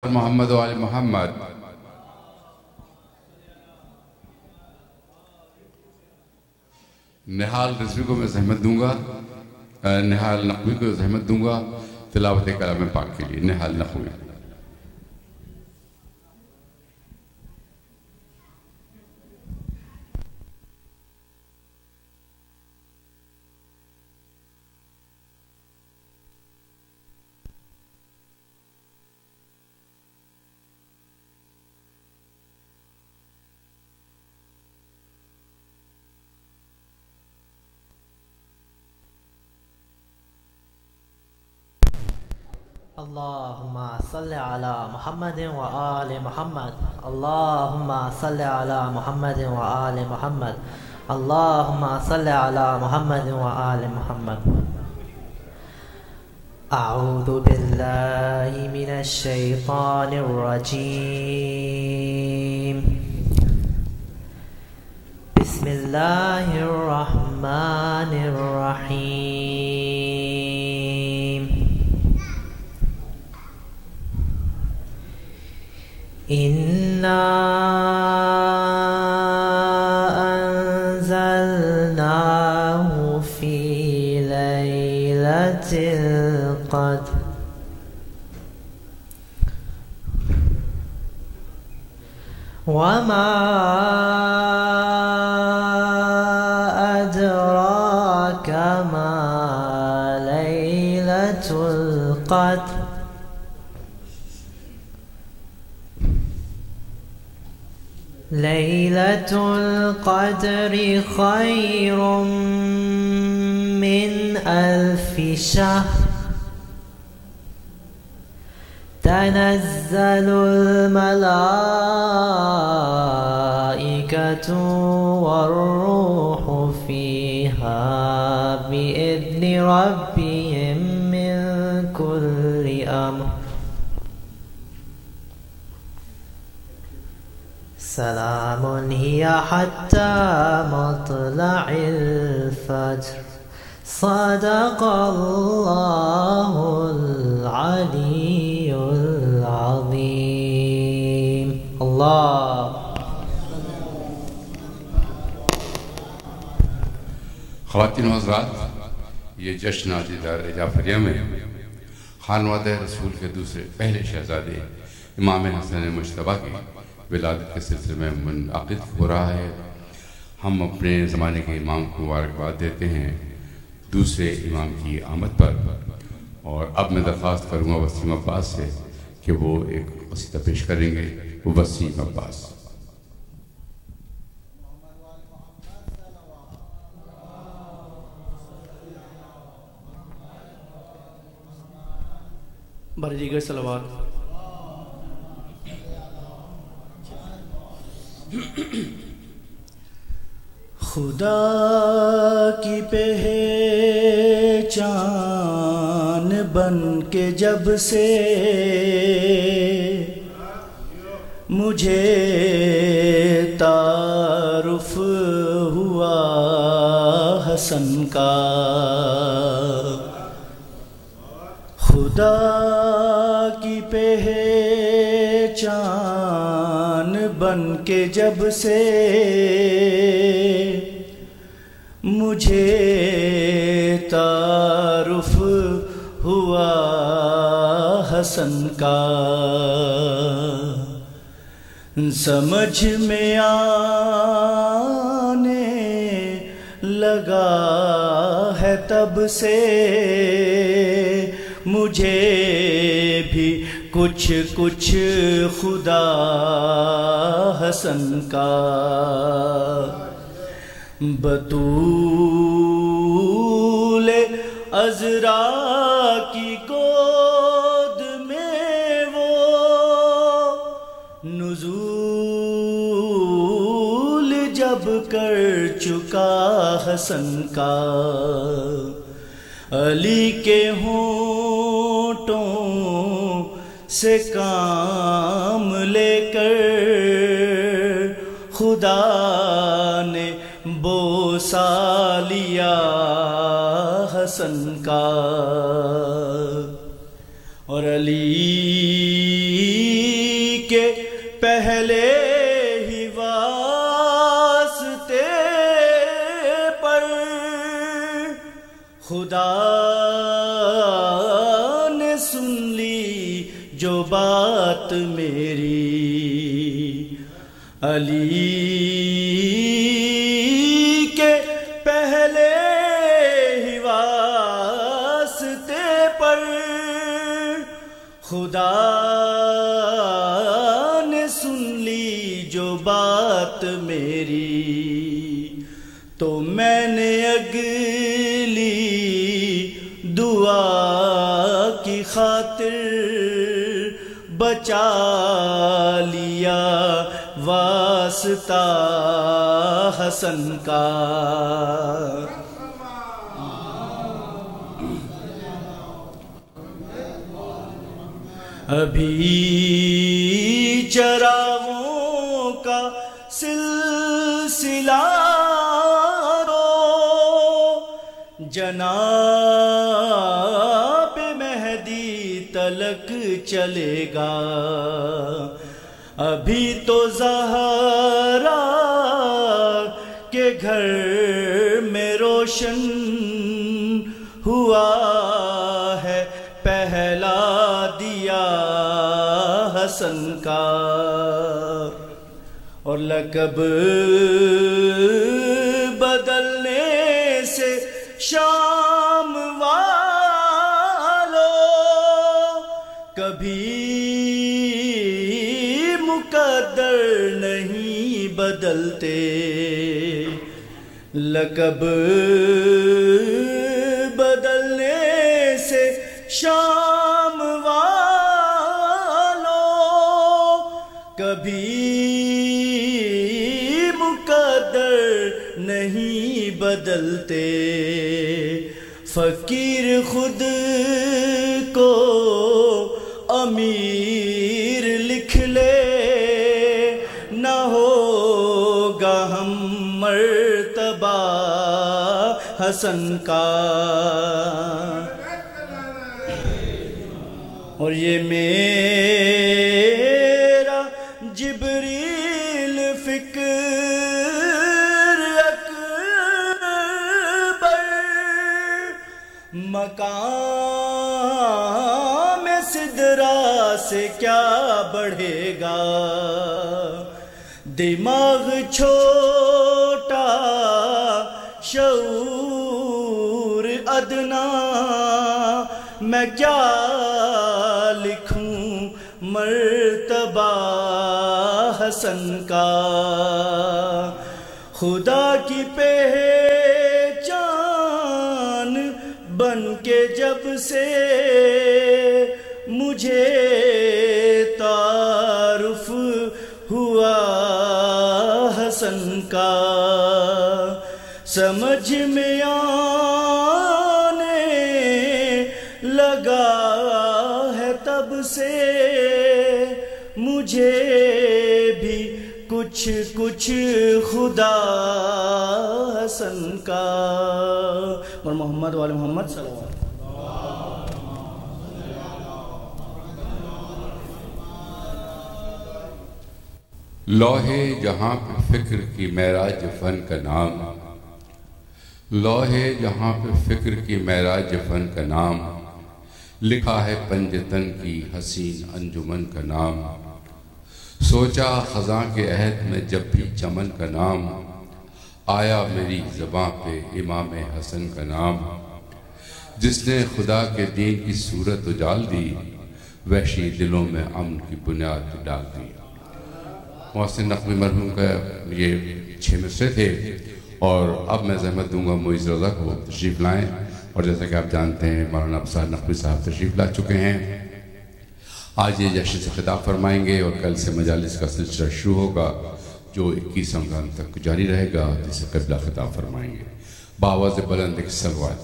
محمد و آل محمد. نہال رضوی کو میں زحمت دوں گا، نہال نقوی کو زحمت دوں گا تلاوت کلام پاک کے لیے. نہال نقوی. اللہم صلی علی محمد و آل محمد. اللہم صلی علی محمد و آل محمد. اللہم صلی علی محمد و آل محمد. اعوذ باللہ من الشیطان الرجیم. بسم اللہ الرحمن الرحیم. إِنَّا أَنزَلْنَاهُ فِي لَيْلَةِ الْقَدْرِ وَمَا أَدْرَاكَ مَا لَيْلَةُ الْقَدْرِ. ليلة القدر خير من 1000 شهر. تنزل الملائكة والروح فيها بإذن ربهم من كل أمر. سلام هي حتى مطلع الفجر. صدق الله العلي العظيم. الله. خواتین و حضرات، یہ جشن عزیزہ جعفریہ میں خانوادہ رسول کے دوسرے پہلے شہزادے امام حسن مجتبیٰ کی ولادت کے سلسلے میں منعقد ہو رہا ہے. ہم اپنے زمانے کے امام کو مبارکباد دیتے ہیں دوسرے امام کی آمد پر. اور اب میں درخواست کروں گا وسیم عباس سے کہ وہ ایک قصیدہ پیش کریں گے. وسیم عباس. برجیگر صلوات. خدا کی پہچان بن کے جب سے مجھے تعارف ہوا حسن کا. خدا کی پہچان بن کے جب سے مجھے تعارف ہوا حسن کا. سمجھ میں آنے لگا ہے تب سے مجھے بھی کچھ کچھ خدا حسن کا. بطول عذرا کی گود میں وہ نزول جب کر چکا حسن کا. علی کے ہونٹوں سے کام لے کر خدا نے بوسا لیا حسن کا. اور علی خدا نے سن لی جو بات میری، علی کے پہلے ہی واسطے پر خدا نے سن لی جو بات میری، تو میں نے اگلی دعا کی خاطر بچا لیا واسطہ حسن کا۔ ابھی چراغوں کا سلسلہ جناب مہدی تلک چلے گا، ابھی تو زہرا کے گھر میں روشن ہوا ہے پہلا دیا حسن کا، اور لقب بدلنے سے شام والو کبھی مقدر نہیں بدلتے، لقب بدلنے سے شام والو کبھی مقدر نہیں بدلتے، فقیر خود کو امیر لکھ لے نہ ہوگا ہم مرتبہ حسن کا، اور یہ میرا جبریل فکر اکبر مقام سدرا سے کیا بڑھے گا، دماغ چھوٹا شعور ادنا، میں کیا لکھوں مرتبہ حسن کا، خدا کی پہچان بن کے جب سے مجھے تعارف ہوا حسن کا، سمجھ میں آنے لگا ہے تب سے مجھے بھی کچھ کچھ خدا حسن کا، اور محمد وآل محمد صلی اللہ علیہ وسلم۔ لوحے جہاں پہ فکر کی معراج فن کا نام، لوحے جہاں پہ فکر کی معراج فن کا نام، لکھا ہے پنجتن کی حسین انجمن کا نام، سوچا خزاں کے عہد میں جب بھی چمن کا نام، آیا میری زباں پہ امام حسن کا نام، جس نے خدا کے دین کی صورت اجال دی، وحشی دلوں میں امن کی بنیاد ڈال دی۔ محسن نقوی مرحوم کا یہ 6 مصرے تھے، اور اب میں زحمت دوں گا معیز روضہ کو تشریف لائیں، اور جیسا کہ آپ جانتے ہیں مولانا ابصار نقوی صاحب تشریف لا چکے ہیں، آج یہ جشن سے خطاب فرمائیں گے، اور کل سے مجالس کا سلسلہ شروع ہوگا جو 21 رمضان تک جاری رہے گا، جسے قبلہ خطاب فرمائیں گے۔ بآواز بلند ایک صلوات۔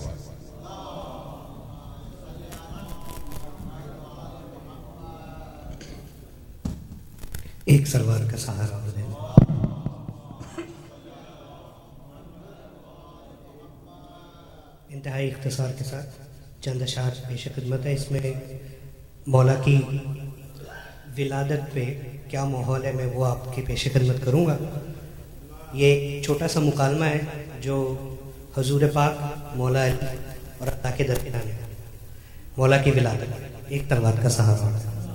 ایک سلوار کا سہارا ہو دے۔ انتہائی اختصار کے ساتھ چند اشعار پیش خدمت ہے۔ اس میں مولا کی ولادت پہ کیا ماحول ہے میں وہ آپ کی پیش خدمت کروں گا۔ یہ ایک چھوٹا سا مکالمہ ہے جو حضور پاک مولا علی اور اللہ کے درمیان میں مولا کی ولادت ایک تلوار کا سہارا.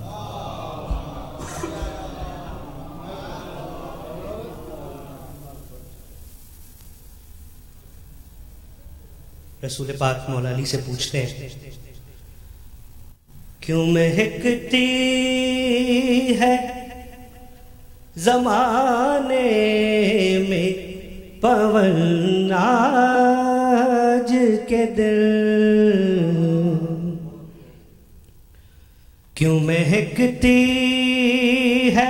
رسول پاک مولا علی سے پوچھتے ہیں کیوں مہکتی ہے زمانے میں پون آج کے دل، کیوں مہکتی ہے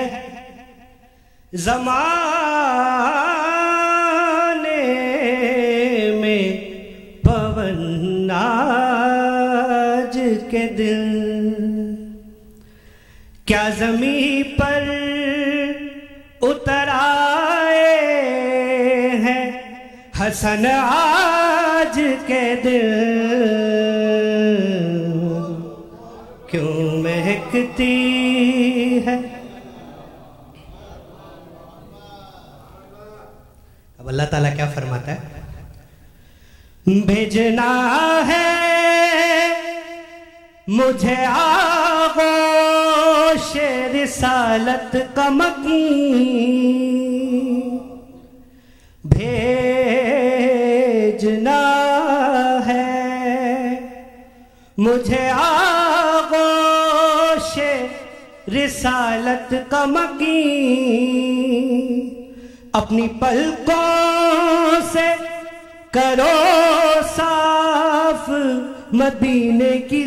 زمانے میں پون آج کے دل، کیا زمین پر اتر آئے ہیں حسن آج کے دل، کیوں مہکتی ہے. اب اللہ تعالیٰ کیا فرماتا ہے؟ بھیجنا ہے مجھے آغوش رسالت کا مکین، بھیجنا ہے مجھے آغوش رسالت کا مکین، اپنی پلکوں سے کرو صاف مدینے کی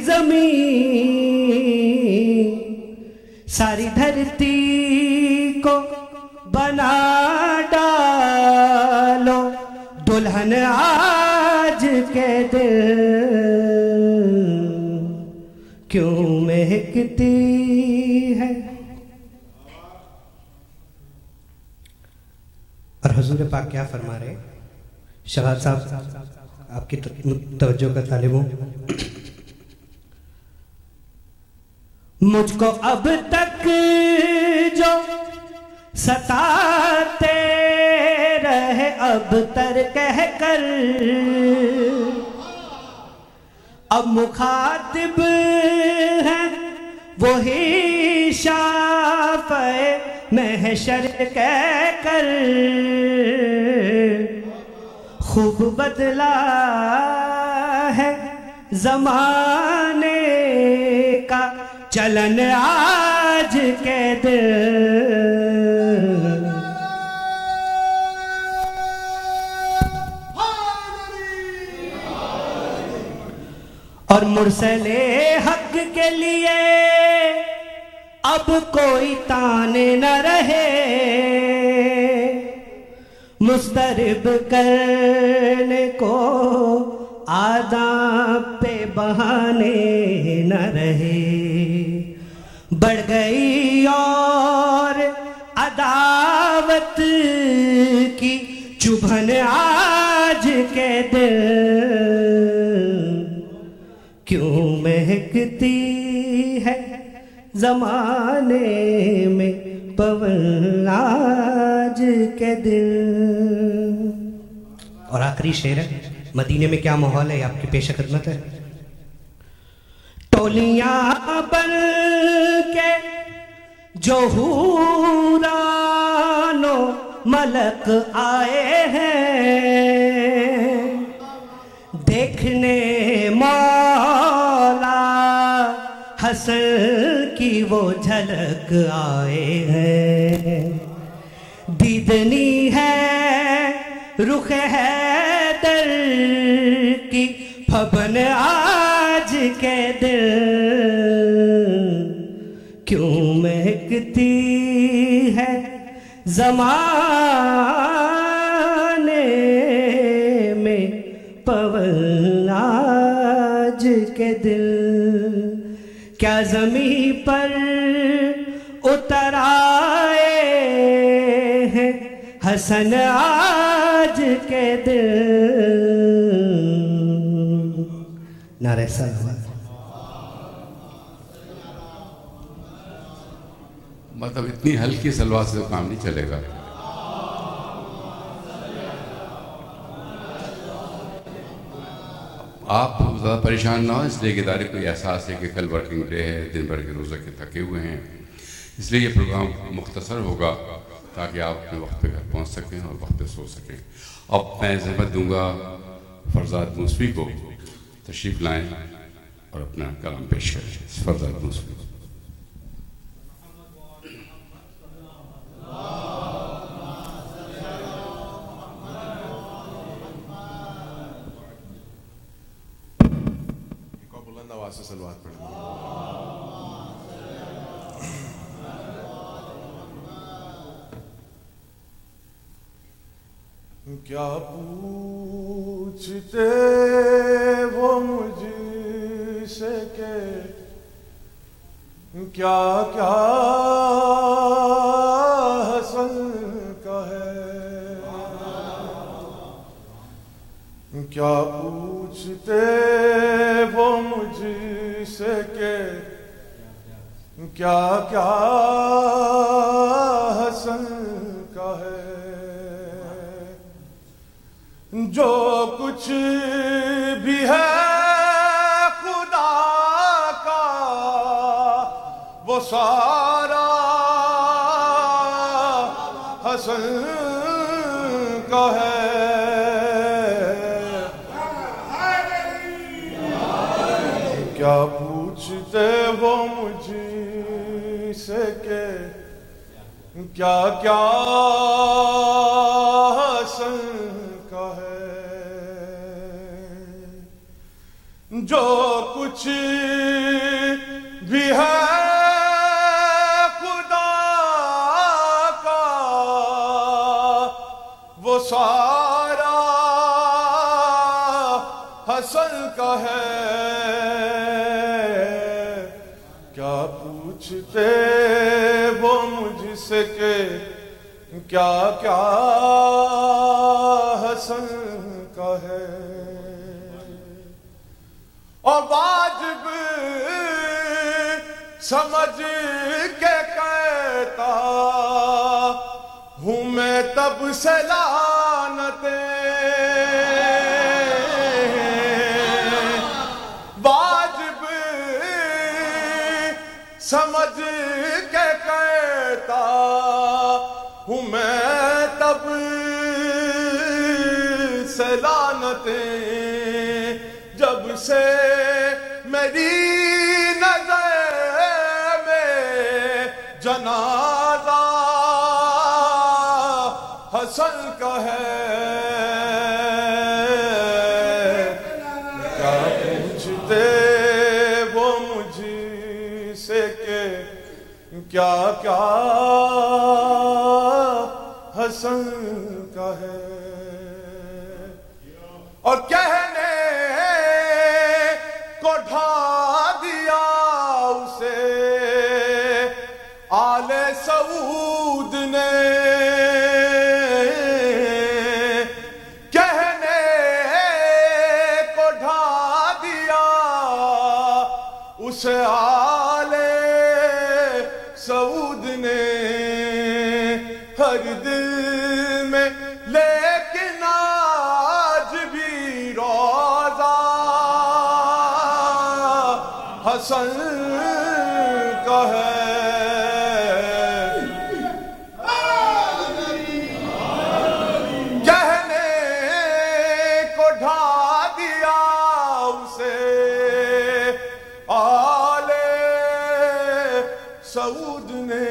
زمین، ساری دھرتی کو بنا ڈالو دلہن آج کے دل، کیوں مہکتی ہے. اور حضور پاک کیا فرما رہے ہیں؟ شہاد صاحب آپ کی توجہ کا طالب ہوں. مجھ کو اب تک جو ستاتے رہے اب تر کہہ کر، اب مخاطب ہیں وہی شافع محشر کہہ کر، خوب بدلا ہے زمانے کا چلن آج کے دل، اور مرسل حق کے لیے اب کوئی تانے نہ رہے، مسترب کرنے کو آداب پہ بہانے نہ رہے، بڑھ گئی اور عداوت کی چبھن آج کے دل، کیوں مہکتی ہے زمانے میں پون آج کے دل. اور آخری شعر ہے، مدینے میں کیا ماحول ہے، آپ کی پیش خدمت ہے. ٹولیاں بن کے جو حوران و ملک آئے ہیں، دیکھنے مولا حسن کی وہ جھلک آئے ہیں، دیدنی ہے رخ حیدر کی پھبن آج کے دل، کیوں مہکتی ہے زمانے میں پون آج کے دل، کیا زمین پر اتر آئے ہیں حسن آج کے دل. نعرہ صلوات. مطلب اتنی ہلکی سلوات سے کام نہیں چلے گا. آپ زیادہ پریشان نہ ہو، اس لیے کہ ادارے کو یہ احساس ہے کہ کل ورکنگ ڈے ہے، دن بھر کے روزہ کے تھکے ہوئے ہیں، اس لیے یہ پروگرام مختصر ہوگا تاکہ آپ اپنے وقت پہ گھر پہنچ سکیں اور وقت پہ سو سکیں۔ اب میں زحمت دوں گا فرزاد موسوی کو تشریف لائیں اور اپنا کلام پیش کریں۔ فرزاد موسوی۔ بلند آواز سے صلوات پڑھیں۔ کیا پوچھتے وہ مجھ سے کہ کیا کیا حسن کا ہے، کیا پوچھتے وہ مجھ سے کہ کیا کیا حسن کا ہے، جو کچھ بھی ہے خدا کا وہ سارا حسن کا ہے، کیا پوچھتے وہ مجھ سے کہ کیا کیا حسن کا ہے، جو کچھ بھی ہے خدا کا وہ سارا حسن کا ہے، کیا پوچھتے وہ مجھ سے کہ کیا کیا حسن کا ہے، اور واجب سمجھ کے کہتا ہوں میں تب سے لعنتیں، واجب سمجھ کے کہتا ہوں میں تب سے لعنتیں، جب سے میری نظر میں جنازہ حسن کا ہے، کیا پوچھتے وہ مجھ سے کہ کیا کیا حسن کا ہے، اور کہنے کو ڈھا دیا اسے آل سعود نے، کہنے کو ڈھا دیا اسے آل سعود نے، ہر دل میں لیکن آج بھی روضہ حسن کا ہے، کہنے کو ڈھا دیا اسے آل سعود نے،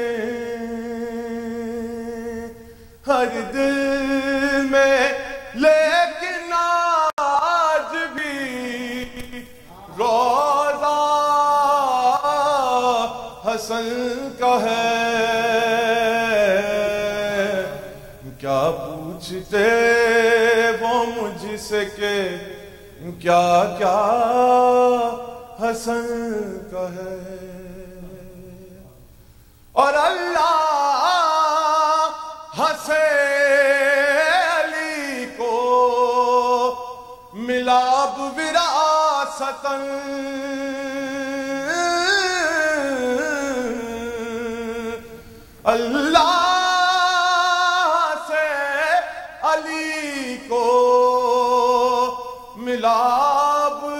ہر دل میں لیکن آج بھی روضہ حسن کا ہے، کیا پوچھتے وہ مجھ سے کہ کیا کیا حسن کا ہے، اور اللہ ہنسے علی کو ملاب وراثتاً، اللہ سے علی کو ملاب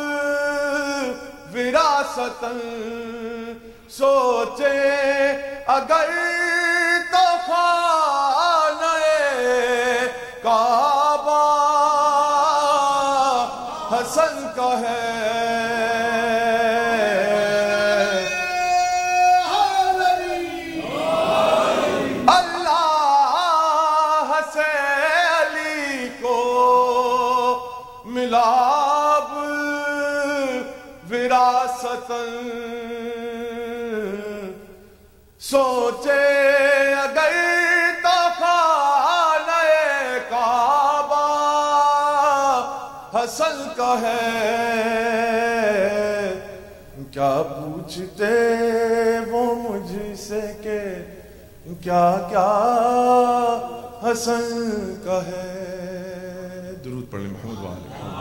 وراثتاً سوچے اگر تو خانہ کعبہ حسن کا ہے اللہ سے علی کو ملاب وراثتاً سوچے اگر تو خانہ کعبہ حسن کا ہے کیا پوچھتے وہ مجھ سے کہ کیا کیا حسن کا ہے. درود پڑھ لیں محمد وآل محمد.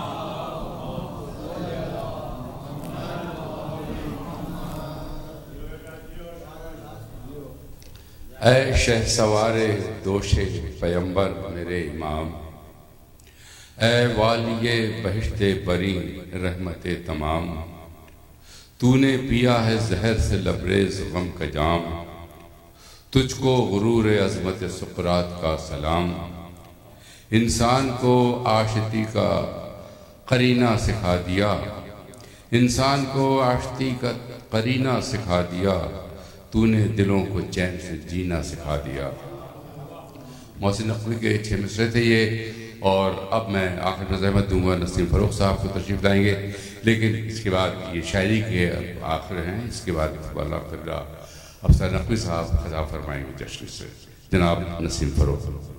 اے شہ سوار دوش پیمبر میرے امام، اے والی بہشت بری رحمت تمام، تو نے پیا ہے زہر سے لبریز غم کا جام، تجھ کو غرور عظمت سقراط کا سلام. انسان کو آشتی کا قرینہ سکھا دیا، انسان کو آشتی کا قرینہ سکھا دیا، تو نے دلوں کو چین سے جینا سکھا دیا. محسن نقوی کے 6 مصرے تھے یہ، اور اب میں آخر میں زحمت دوں گا نسیم فروخ صاحب کو تشریف لائیں گے، لیکن اس کے بعد یہ شاعری کے آخر ہیں. اس کے بعد اللہ قبلہ افسر نقوی صاحب خطاب فرمائیں گے جشن سے. جناب نسیم فروخ.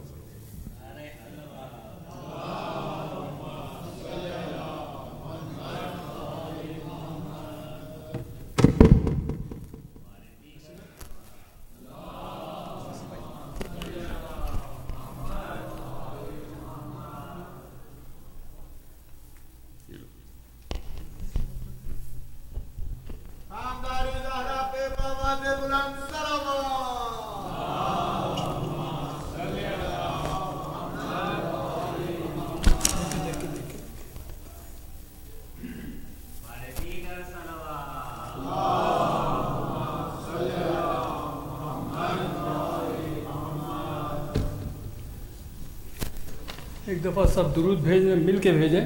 ایک دفعہ سب درود بھیجیں، مل کے بھیجیں.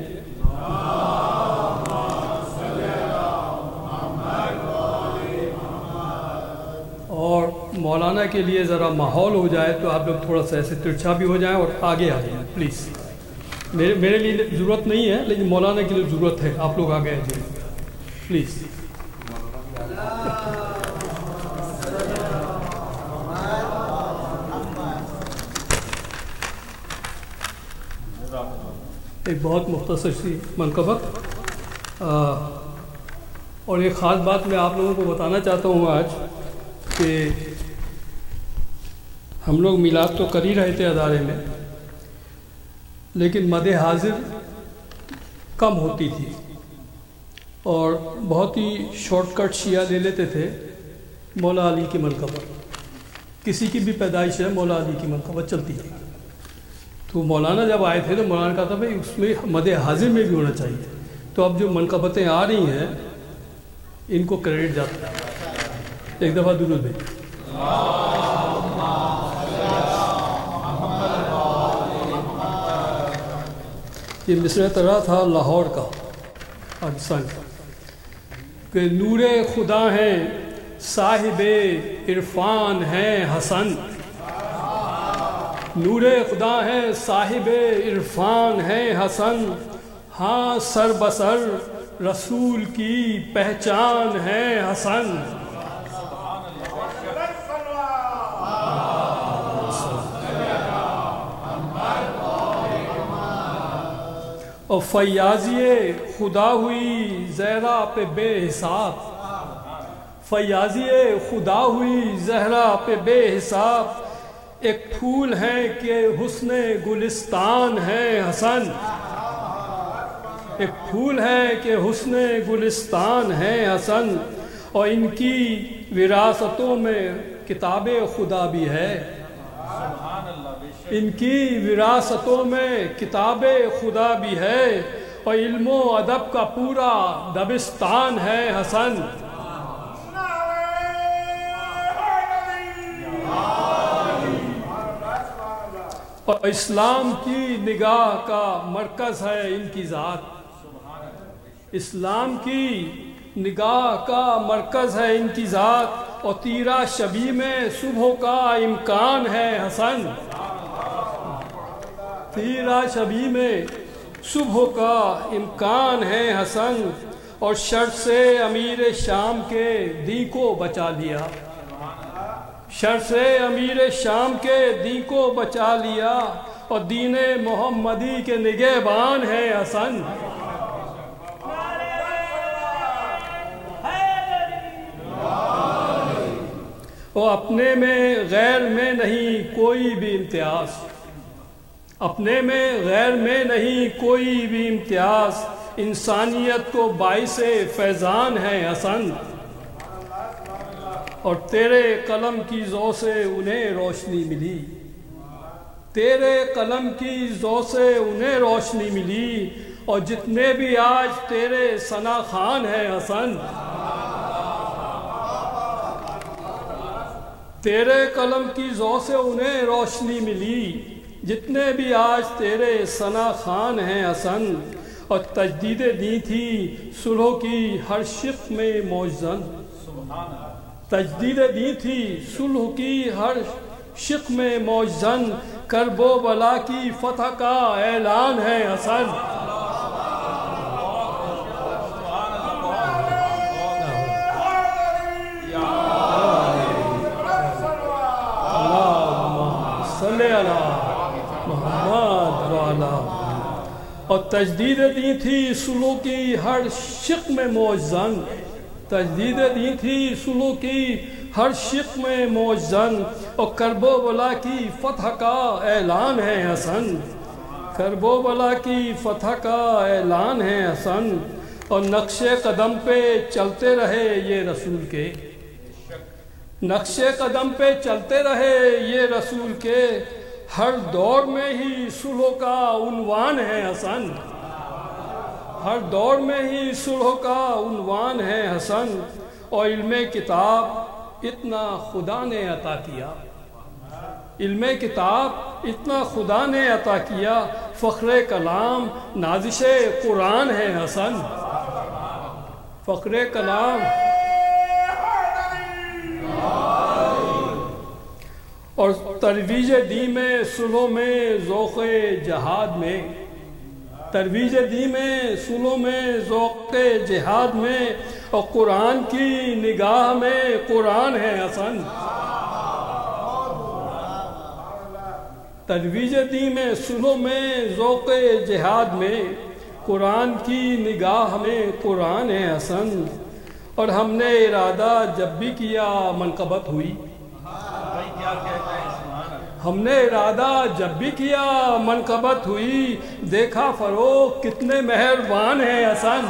اور مولانا کے لیے ذرا ماحول ہو جائے تو آپ لوگ تھوڑا سا ایسے ترچھا بھی ہو جائیں اور آگے آ جائیں پلیز. میرے لیے ضرورت نہیں ہے لیکن مولانا کے لیے ضرورت ہے. آپ لوگ آگے آ جائیں پلیز. ایک بہت مختصر سی منقبت اور ایک خاص بات میں آپ لوگوں کو بتانا چاہتا ہوں آج کہ ہم لوگ میلاد تو کر ہی رہے تھے ادارے میں، لیکن مد حاضر کم ہوتی تھی اور بہت ہی شارٹ کٹ شیعہ لے لیتے تھے. مولا علی کی منقبت، کسی کی بھی پیدائش ہے مولا علی کی منقبت چلتی تھی. تو مولانا جب آئے تھے تو مولانا کہا تھا بھائی اس میں مد حاضر میں بھی ہونا چاہیے. تو اب جو منقبتیں آ رہی ہیں ان کو کریڈٹ جاتا ہے. ایک دفعہ درود بھیجیں. یہ مصرع ترا تھا لاہور کا پاکستان کا کہ نور خدا ہیں صاحب عرفان ہیں حسن، نور خدا ہے صاحب عرفان ہے حسن، ہاں سر بسر رسول کی پہچان ہے حسن. اور فیاضی خدا ہوئی زہرا پہ بے حساب، فیاضی خدا ہوئی زہرا پہ بے حساب، ایک پھول ہے کہ حسن گلستان ہے حسن، ایک پھول ہے کہ حسن گلستان ہے حسن. اور ان کی وراثتوں میں کتاب خدا بھی ہے، ان کی وراثتوں میں کتاب خدا بھی ہے. اور علم و ادب کا پورا دبستان ہے حسن. اور اسلام کی نگاہ کا مرکز ہے ان کی ذات. اسلام کی نگاہ کا مرکز ہے ان کی ذات، اور تیرا شبی میں صبح کا امکان ہے حسن. تیرا شبی میں صبح کا امکان ہے حسن، اور شر سے امیر شام کے دین کو بچا لیا. شر سے امیر شام کے دین کو بچا لیا، اور دین محمدی کے نگہبان ہے حسن. وہ اپنے میں غیر میں نہیں کوئی بھی امتیاز. اپنے میں غیر میں نہیں کوئی بھی امتیاز، انسانیت کو باعث فیضان ہے حسن. اور تیرے قلم کی ضوء سے انہیں روشنی ملی. تیرے قلم کی ضوء سے انہیں روشنی ملی، اور جتنے بھی آج تیرے ثنا خوان ہیں حسن. تیرے قلم کی ضوء سے انہیں روشنی ملی، جتنے بھی آج تیرے ثنا خوان ہیں حسن. اور تجدید دین تھی صلح کی ہر شق میں معجزن. تجدید دین تھی صلح کی ہر شق میں معجزن، کرب و بلا کی فتح کا اعلان ہے حسن. اور تجدید دین تھی صلح کی ہر شق میں معجزن. تجدید دین تھی صلح کی ہر شق میں معجزن، اور کرب و بلا کی فتح کا اعلان ہے حسن. کرب و بلا کی فتح کا اعلان ہے حسن. اور نقش قدم پہ چلتے رہے یہ رسول کے. نقش قدم پہ چلتے رہے یہ رسول کے، ہر دور میں ہی صلح کا عنوان ہے حسن. ہر دور میں ہی صلح کا عنوان ہے حسن. اور علم کتاب اتنا خدا نے عطا کیا. علم کتاب اتنا خدا نے عطا کیا، فخر کلام نازش قرآن ہے حسن. فخر کلام اور ترویج دین میں صلح میں ذوق جہاد میں. ترویج دین میں صلح میں ذوق جہاد میں، اور قرآن کی نگاہ میں قرآن ہے حسن. ترویج دین میں صلح میں ذوق جہاد میں، قرآن کی نگاہ میں قرآن ہے حسن. اور ہم نے ارادہ جب بھی کیا منقبت ہوئی. ہم نے ارادہ جب بھی کیا منقبت ہوئی، دیکھا فروغ کتنے مہربان ہیں حسن.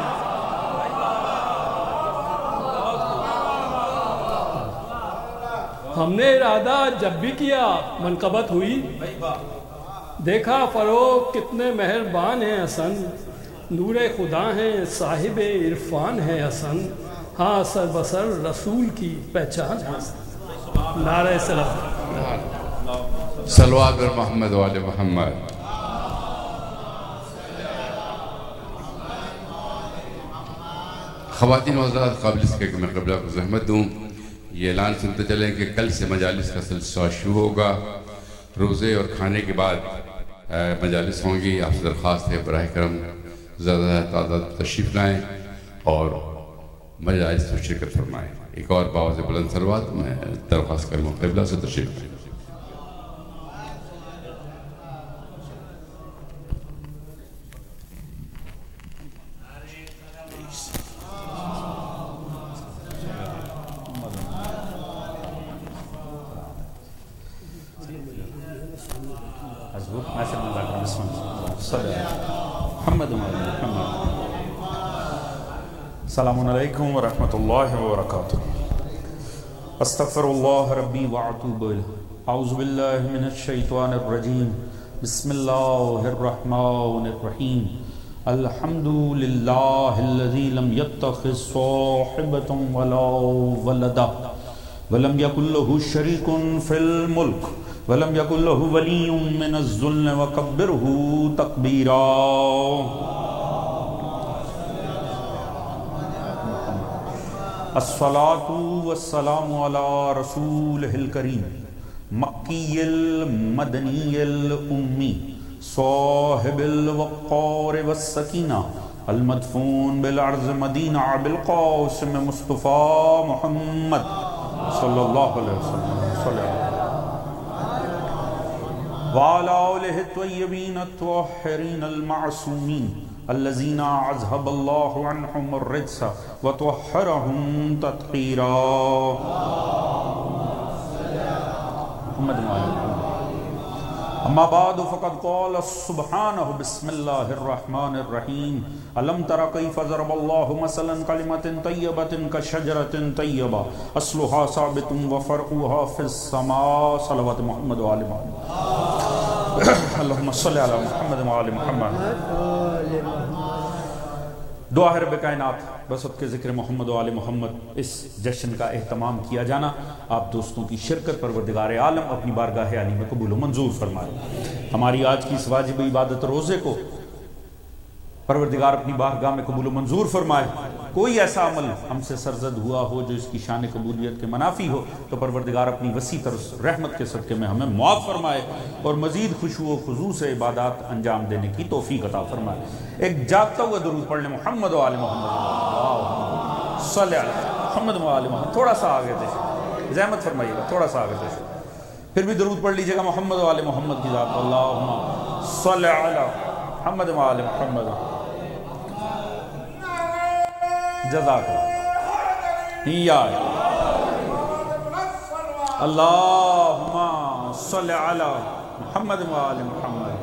ہم نے ارادہ جب بھی کیا منقبت ہوئی، دیکھا فروغ کتنے مہربان ہیں حسن. نور خدا ہیں صاحب عرفان ہے حسن. ہاں سر بسر رسول کی پہچان ہے. نعرہ سلام. صلوات بر محمد و آل محمد. خواتین و حضرات، قابل اس کے کہ میں قبلہ کو زحمت دوں. یہ اعلان سنتے چلیں کہ کل سے مجالس کا سلسلہ شروع ہوگا. روزے اور کھانے کے بعد مجالس ہوں گی. آپ سے درخواست ہے براہ کرم زیادہ تعداد تشریف لائیں اور مجالس میں شرکت فرمائیں. ایک اور باوز بلند صلوات میں درخواست کروں قبلہ سے تشریف لائیں. السلام علیکم ورحمۃ اللہ وبرکاتہ. استغفر اللہ ربی واتوب الیہ. اعوذ باللہ من الشیطان الرجیم. بسم اللہ الرحمن الرحیم. الحمد للہ الذی لم یتخذ صاحبۃ ولا ولدا ولم یکن لہ شریک فی الملک ولم یکن لہ ولی من الذل وکبرہ تکبیرا. الصلاة والسلام علی رسولہ الکریم مکی المدنی الامی صاحب الوقار والسکینہ المدفون بالعرض مدینہ بالقاسم مصطفیٰ محمد صلی اللہ علیہ وسلم وعلى آلہ الطیبین الطاہرین المعصومین الذین اذهب اللہ عنہم الرجس وطہرہم تطہیرا. اما بعد فقد قال سبحانہ بسم اللہ الرحمن الرحیم الم تر کیف ضرب اللہ مثلا کلمۃ طیبۃ کشجرۃ طیبہ اصلها ثابت وفرعها فی السماء. صلوات محمد و آل محمد. اللہم صلی علی محمد و آل محمد. دعا ہے رب کائنات بسط کے ذکر محمد و آل محمد اس جشن کا اہتمام کیا جانا آپ دوستوں کی شرکت پروردگار عالم اپنی بارگاہ عالی میں قبول و منظور فرمائے. ہماری آج کی اس واجب عبادت روزے کو پروردگار اپنی بارگاہ میں قبول و منظور فرمائے. کوئی ایسا عمل ہم سے سرزد ہوا ہو جو اس کی شان قبولیت کے منافی ہو تو پروردگار اپنی وسیع تر رحمت کے صدقے میں ہمیں معاف فرمائے اور مزید خشوع و خضوع سے عبادات انجام دینے کی توفیق عطا فرمائے. ایک جاگتا ہوا درود پڑھ لیں محمد و آل محمد صلی علی محمد و آل محمد. تھوڑا سا آگے تشریف زحمت فرمائیے گا, تھوڑا سا آگے تشریف. پھر بھی درود پڑھ لیجئے گا محمد و آل محمد کی ذات. اللہم صلی علی محمد و آل محمد. جزاک اللہ. اللہم صلی علی محمد و آل محمد.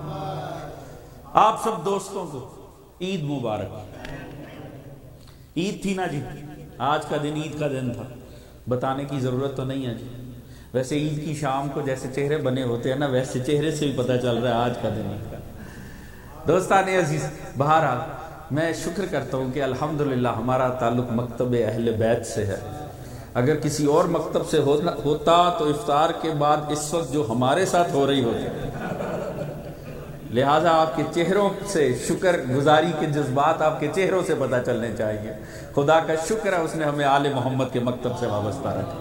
آپ سب دوستوں کو عید مبارک. عید تھی نا جی, آج کا دن عید کا دن تھا, بتانے کی ضرورت تو نہیں ہے جی. ویسے عید کی شام کو جیسے چہرے بنے ہوتے ہیں نا ویسے چہرے سے بھی پتہ چل رہا ہے آج کا دن عید کا. دوستان عزیز, بہرحال میں شکر کرتا ہوں کہ الحمدللہ ہمارا تعلق مکتب اہل بیت سے ہے. اگر کسی اور مکتب سے ہوتا تو افطار کے بعد اس وقت جو ہمارے ساتھ ہو رہی ہوتی. لہٰذا آپ کے چہروں سے شکر گزاری کے جذبات آپ کے چہروں سے پتہ چلنے چاہیے. خدا کا شکر ہے اس نے ہمیں آل محمد کے مکتب سے وابستہ رکھا.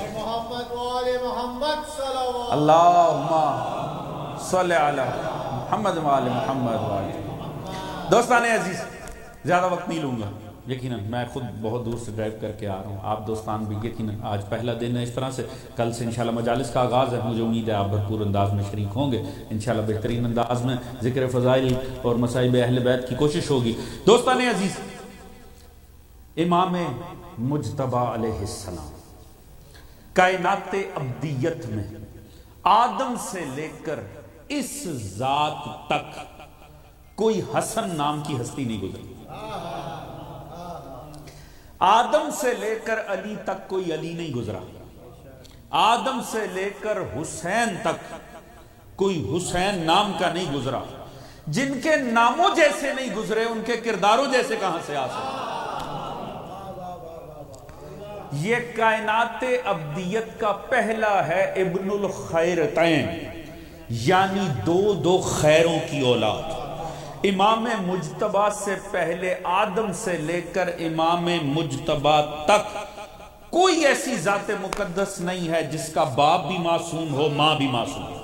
اللہم صلی علی محمد و آل محمد. دوستان عزیز, زیادہ وقت نہیں لوں گا. یقیناً میں خود بہت دور سے ڈرائیو کر کے آ رہا ہوں. آپ دوستان بھی یقیناً آج پہلا دن ہے اس طرح سے. کل سے انشاءاللہ مجالس کا آغاز ہے. مجھے امید ہے آپ بھرپور انداز میں شریک ہوں گے. انشاءاللہ بہترین انداز میں ذکر فضائل اور مصائب اہل بیت کی کوشش ہوگی. دوستان عزیز, امام مجتبی علیہ السلام کائنات ابدیت میں آدم سے لے کر اس ذات تک کوئی حسن نام کی ہستی نہیں گزری. آدم سے لے کر علی تک کوئی علی نہیں گزرا. آدم سے لے کر حسین تک کوئی حسین نام کا نہیں گزرا. جن کے ناموں جیسے نہیں گزرے ان کے کرداروں جیسے کہاں سے آ سکتے. یہ کائنات ابدیت کا پہلا ہے ابن الخیرتین, یعنی دو خیروں کی اولاد. امام مجتبی سے پہلے آدم سے لے کر امام مجتبی تک کوئی ایسی ذات مقدس نہیں ہے جس کا باپ بھی معصوم ہو ماں بھی معصوم ہو.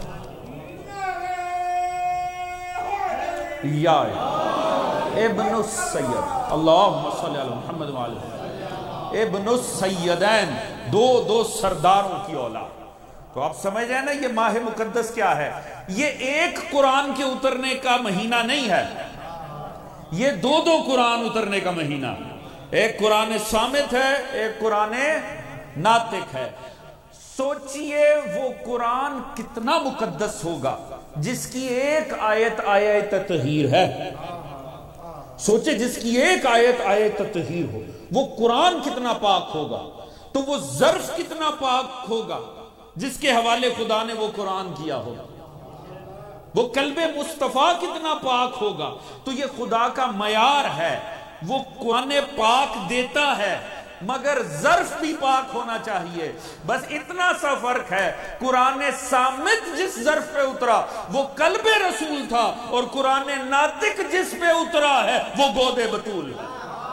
یا ابن السید, اللہم صلی علی محمد و آل محمد. ابن السیدین, دو سرداروں کی اولاد. تو آپ سمجھ رہے ہیں نا یہ ماہ مقدس کیا ہے. یہ ایک قرآن کے اترنے کا مہینہ نہیں ہے, یہ دو قرآن اترنے کا مہینہ. ایک قرآن صامت ہے, ایک قرآن ناطق ہے. سوچئے وہ قرآن کتنا مقدس ہوگا جس کی ایک آیت آیت تطہیر ہے. سوچے جس کی ایک آیت آیت تطہیر ہو, وہ قرآن کتنا پاک ہوگا. تو وہ ظرف کتنا پاک ہوگا جس کے حوالے خدا نے وہ قرآن کیا ہوگا. وہ قلب مصطفیٰ کتنا پاک ہوگا. تو یہ خدا کا معیار ہے. وہ قرآن پاک دیتا ہے مگر ظرف بھی پاک ہونا چاہیے. بس اتنا سا فرق ہے, قرآن صامت جس ظرف پہ اترا وہ قلب رسول تھا, اور قرآن ناطق جس پہ اترا ہے وہ گود بطول ہے.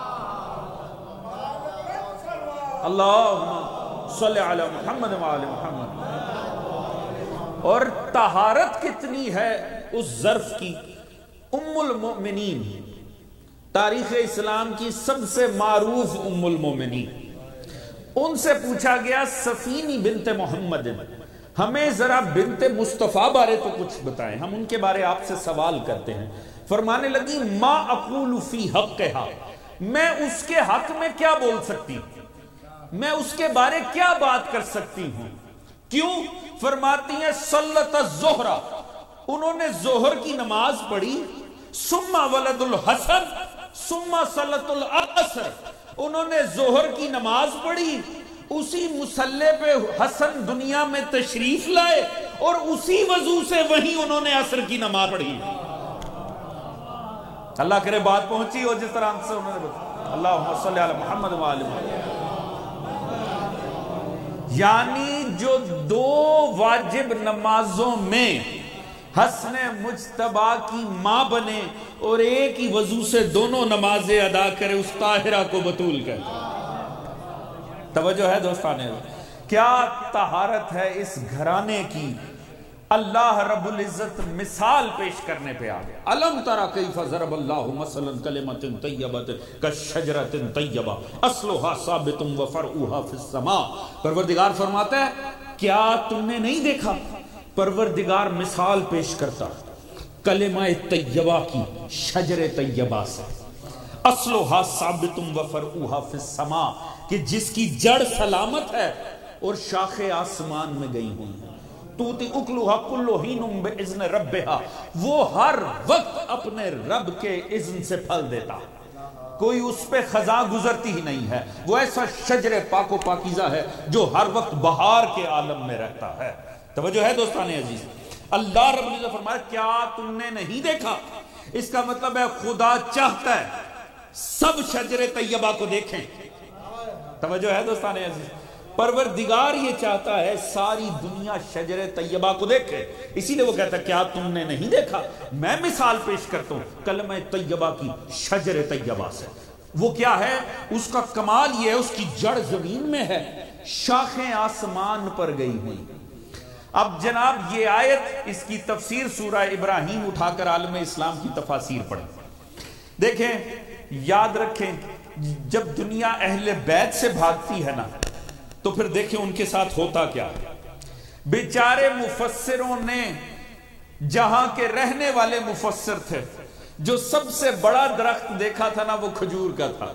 اللہم صلی علی محمد وآل محمد. اور طہارت کتنی ہے اس ظرف کی. ام المؤمنین تاریخ اسلام کی سب سے معروف ام المومنین, ان سے پوچھا گیا سفینی بنت محمد, ہمیں ذرا بنت مصطفیٰ بارے تو کچھ بتائیں, ہم ان کے بارے آپ سے سوال کرتے ہیں. فرمانے لگی ما اقول فی حقہا, میں اس کے حق میں کیا بول سکتی ہوں, میں اس کے بارے کیا بات کر سکتی ہوں. کیوں؟ فرماتی ہیں صلت الظہر, انہوں نے ظہر کی نماز پڑھی, ثم ولد الحسن ثم صلت العصر, انہوں نے ظہر کی نماز پڑھی, اسی مصلی پہ حسن دنیا میں تشریف لائے, اور اسی وضو سے وہیں انہوں نے عصر کی نماز پڑھی. اللہ کرے بات پہنچی ہو جس طرح سے انہوں نے بتایا. اللہم صلی علی محمد وآل محمد. یعنی جو دو واجب نمازوں میں حسن مجتبی کی ماں بنے اور ایک ہی وضو سے دونوں نمازیں ادا کرے, اس طاہرہ کو بطول کہتے ہیں. توجہ ہے دوستانے, کیا طہارت ہے اس گھرانے کی. اللہ رب العزت مثال پیش کرنے پہ آگے. الم تری کیف ضرب اللہ مثلا کلمۃ طیبۃ کشجرۃ طیبہ اصلھا ثابت وفرعھا فی السماء. پروردگار فرماتا ہے کیا تم نے نہیں دیکھا, پروردگار مثال پیش کرتا کلمہ طیبہ کی, شجر طیبہ سے, اصلھا ثابت وفرعھا فی السماء, کہ جس کی جڑ سلامت ہے اور شاخیں آسمان میں گئی ہوئی ہیں. توتی اکلھا کل حین باذن ربھا, وہ ہر وقت اپنے رب کے اذن سے پھل دیتا, کوئی اس پہ خزاں گزرتی ہی نہیں ہے. وہ ایسا شجر پاک و پاکیزہ ہے جو ہر وقت بہار کے عالم میں رہتا ہے. توجہ ہے دوستان عزیز. اللہ رب العزت فرمایا کیا تم نے نہیں دیکھا, اس کا مطلب ہے خدا چاہتا ہے سب شجر طیبہ کو دیکھیں. توجہ ہے دوستان عزیز. پروردگار یہ چاہتا ہے ساری دنیا شجر طیبہ کو دیکھے, اسی لئے وہ کہتا ہے کیا تم نے نہیں دیکھا, میں مثال پیش کرتا ہوں کلمہ طیبہ کی شجر طیبہ سے. وہ کیا ہے, اس کا کمال یہ ہے اس کی جڑ زمین میں ہے, شاخیں آسمان پر گئی ہوئی. اب جناب یہ آیت, اس کی تفسیر سورہ ابراہیم اٹھا کر عالم اسلام کی تفاسیر پڑھیں. دیکھیں یاد رکھیں, جب دنیا اہل بیت سے بھاگتی ہے نا تو پھر دیکھیں ان کے ساتھ ہوتا کیا. بیچارے مفسروں نے, جہاں کے رہنے والے مفسر تھے, جو سب سے بڑا درخت دیکھا تھا نا وہ کھجور کا تھا.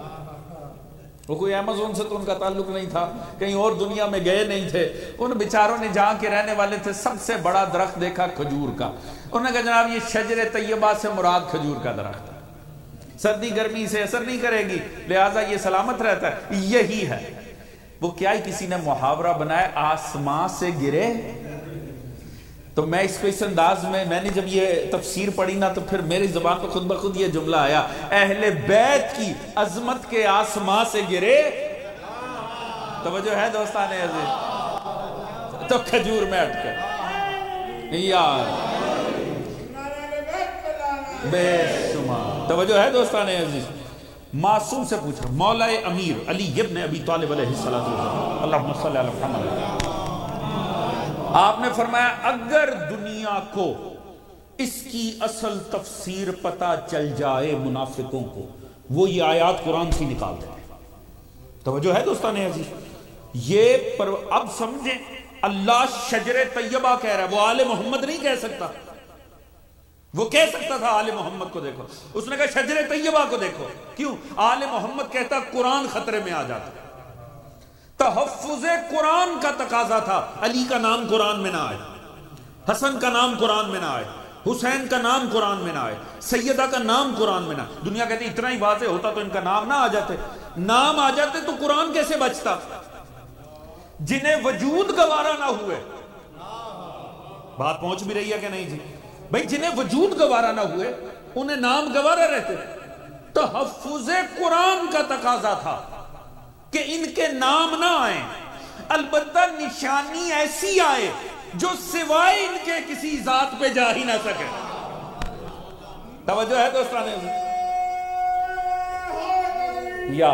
وہ کوئی ایمیزون سے تو ان کا تعلق نہیں تھا, کہیں اور دنیا میں گئے نہیں تھے. ان بیچاروں نے جہاں کے رہنے والے تھے سب سے بڑا درخت دیکھا کھجور کا. انہوں نے کہا جناب یہ شجر طیبہ سے مراد کھجور کا درخت ہے, سردی گرمی سے اثر نہیں کرے گی, لہٰذا یہ سلامت رہتا ہے, یہی ہے. وہ کیا ہی کسی نے محاورہ بنایا آسمان سے گرے. تو میں اس کو اس انداز میں نے جب یہ تفسیر پڑھی نا تو پھر میری زبان پہ خود بخود یہ جملہ آیا, اہل بیت کی عظمت کے آسمان سے گرے. توجہ ہے دوستان عزیز, تو کھجور میں اٹکے یار بے شمار. توجہ ہے دوستان عزیز. معصوم سے پوچھا, مولا امیر علی ابن ابی طالب علیہ السلام, اللہم صلی علی محمد, آپ نے فرمایا اگر دنیا کو اس کی اصل تفسیر پتہ چل جائے منافقوں کو, وہ یہ آیات قرآن سے نکال دیں. توجہ ہے دوستان عزیز. یہ اب سمجھیں, اللہ شجر طیبہ کہہ رہا ہے, وہ آل محمد نہیں کہہ سکتا. وہ کہہ سکتا تھا آل محمد کو دیکھو, اس نے کہا شجر طیبہ کو دیکھو. کیوں؟ آل محمد کہتا قرآن خطرے میں آ جاتا. تحفظ قرآن کا تقاضا تھا, علی کا نام قرآن میں نہ آئے, حسن کا نام قرآن میں نہ آئے, حسین کا نام قرآن میں نہ آئے, سیدہ کا نام قرآن میں نہ. دنیا کہتی اتنا ہی واضح ہوتا تو ان کا نام نہ آ جاتے. نام آ جاتے تو قرآن کیسے بچتا؟ جنہیں وجود گوارا نہ ہوئے. بات پہنچ بھی رہی ہے کہ نہیں جی؟ بھئی جنہیں وجود گوارا نہ ہوئے انہیں نام گوارا رہتے. تحفظ قرآن کا تقاضا تھا کہ ان کے نام نہ آئیں، البتہ نشانی ایسی آئے جو سوائے ان کے کسی ذات پہ جا ہی نہ سکے. توجہ ہے دوستان یا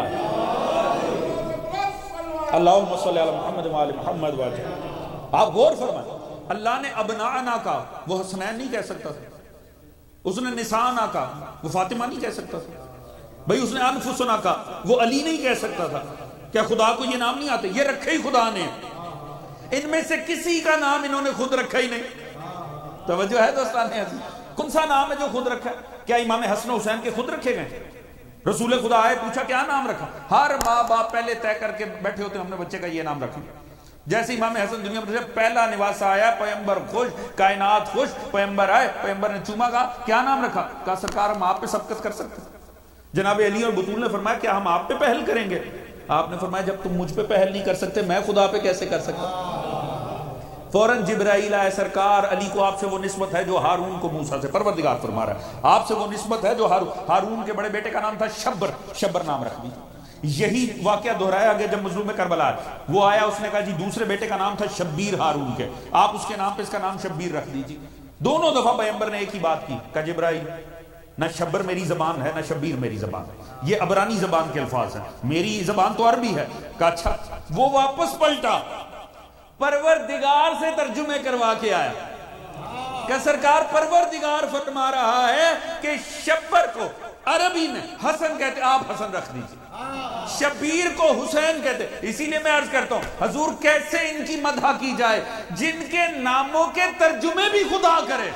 اللہم صلی علی محمد وآل محمد وآلہ. آپ غور فرمائیں، اللہ نے ابناءنا کا وہ حسنین نہیں کہہ سکتا تھا، اس نے نسانا کا وہ فاطمہ نہیں کہہ سکتا تھا، بھئی اس نے انفسنا کا وہ علی نہیں کہہ سکتا تھا. کیا خدا کو یہ نام نہیں آتے؟ یہ رکھے ہی خدا نے. ان میں سے کسی کا نام انہوں نے خود رکھا ہی نہیں. توجہ ہے دوستان عزیز؟ کون سا نام ہے جو خود رکھا ہے؟ کیا امام حسن و حسین کے خود رکھے گئے؟ رسول خدا آئے پوچھا کیا نام رکھا؟ ہر ماں باپ پہلے طے کر کے بیٹھے ہوتے ہیں ہم نے بچے کا یہ نام رکھا. جیسے امام حسن دنیا میں پہلا نواسا آیا، پیغمبر خوش، کائنات خوش، پیغمبر آئے، پیغمبر نے چوما کہا کیا نام رکھا؟ کہا سرکار ہم آپ پہ سبقت کر سکتے. جناب علی اور بطول نے فرمایا کیا ہم آپ پہ پہل کریں گے؟ آپ نے فرمایا جب تم مجھ پہ پہل نہیں کر سکتے میں خدا پہ کیسے کر سکتا؟ فوراً جبرائیل آئے، سرکار علی کو آپ سے وہ نسبت ہے جو ہارون کو موسیٰ سے، پروردگار فرما رہا ہے آپ سے وہ نسبت ہے جو ہارون کے بڑے بیٹے کا نام تھا شبر نام رکھ دی. یہی واقعہ دہرایا آگے جب مظلوم کربلا وہ آیا، اس نے کہا جی دوسرے بیٹے کا نام تھا شبیر ہارون کے، آپ اس کے نام پہ اس کا نام شبیر رکھ دیجیے. دونوں دفعہ پیغمبر نے ایک ہی بات کی، کہا جبرائیل نہ شبر میری زبان ہے نہ شبیر میری زبان ہے، یہ عبرانی زبان کے الفاظ ہیں، میری زبان تو عربی ہے. کہا اچھا. وہ واپس پلٹا، پروردگار سے ترجمے کروا کے آیا کہ سرکار پروردگار فرما رہا ہے کہ شبر کو عربی میں حسن کہتے، آپ حسن رکھ دیجئے. شبیر کو حسین کہتے. اسی لیے میں عرض کرتا ہوں حضور کیسے ان کی مدح کی جائے جن کے ناموں کے ترجمے بھی خدا کرے.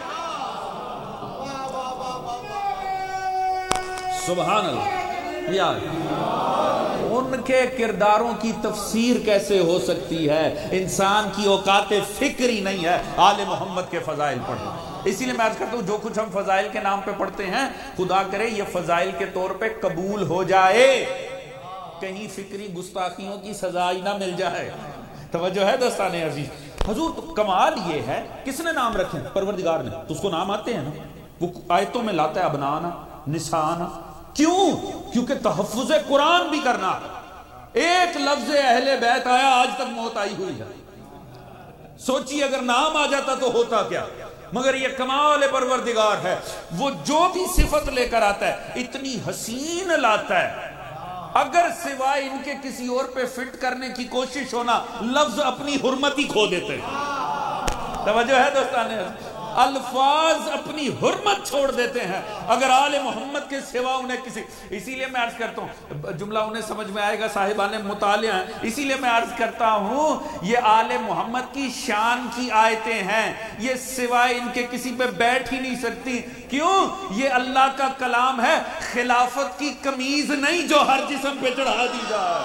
سبحان اللہ. یا ان کے کرداروں کی تفسیر کیسے ہو سکتی ہے؟ انسان کی اوقات فکری نہیں ہے آل محمد کے فضائل پڑھنا. اسی لیے میں عرض کرتا ہوں جو کچھ ہم فضائل کے نام پہ پڑھتے ہیں خدا کرے یہ فضائل کے طور پہ قبول ہو جائے، کہیں فکری گستاخیوں کی سزا ہی نہ مل جائے. توجہ ہے دوستان عزیز؟ حضور تو کمال یہ ہے کس نے نام رکھے؟ پروردگار نے. تو اس کو نام آتے ہیں نا، وہ آیتوں میں لاتا ہے ابنانا، نسانا. کیوں؟ کیونکہ تحفظ قرآن بھی کرنا. ایک لفظ اہل بیت آیا آج تک موت آئی ہوئی ہے. سوچی اگر نام آ جاتا تو ہوتا کیا؟ مگر یہ کمال پروردگار ہے، وہ جو بھی صفت لے کر آتا ہے اتنی حسین لاتا ہے اگر سوائے ان کے کسی اور پہ فٹ کرنے کی کوشش ہونا لفظ اپنی حرمت ہی کھو دیتے ہیں. توجہ ہے دوستان؟ الفاظ اپنی حرمت چھوڑ دیتے ہیں اگر آل محمد کے سوا انہیں کسی. اسی لیے میں عرض کرتا ہوں جملہ انہیں سمجھ میں آئے گا صاحبان مطالعہ ہیں. اسی لیے میں عرض کرتا ہوں یہ آل محمد کی شان کی آیتیں ہیں، یہ سوائے ان کے کسی پہ بیٹھ ہی نہیں سکتی. کیوں؟ یہ اللہ کا کلام ہے، خلافت کی قمیض نہیں جو ہر جسم پہ چڑھا دی جائے.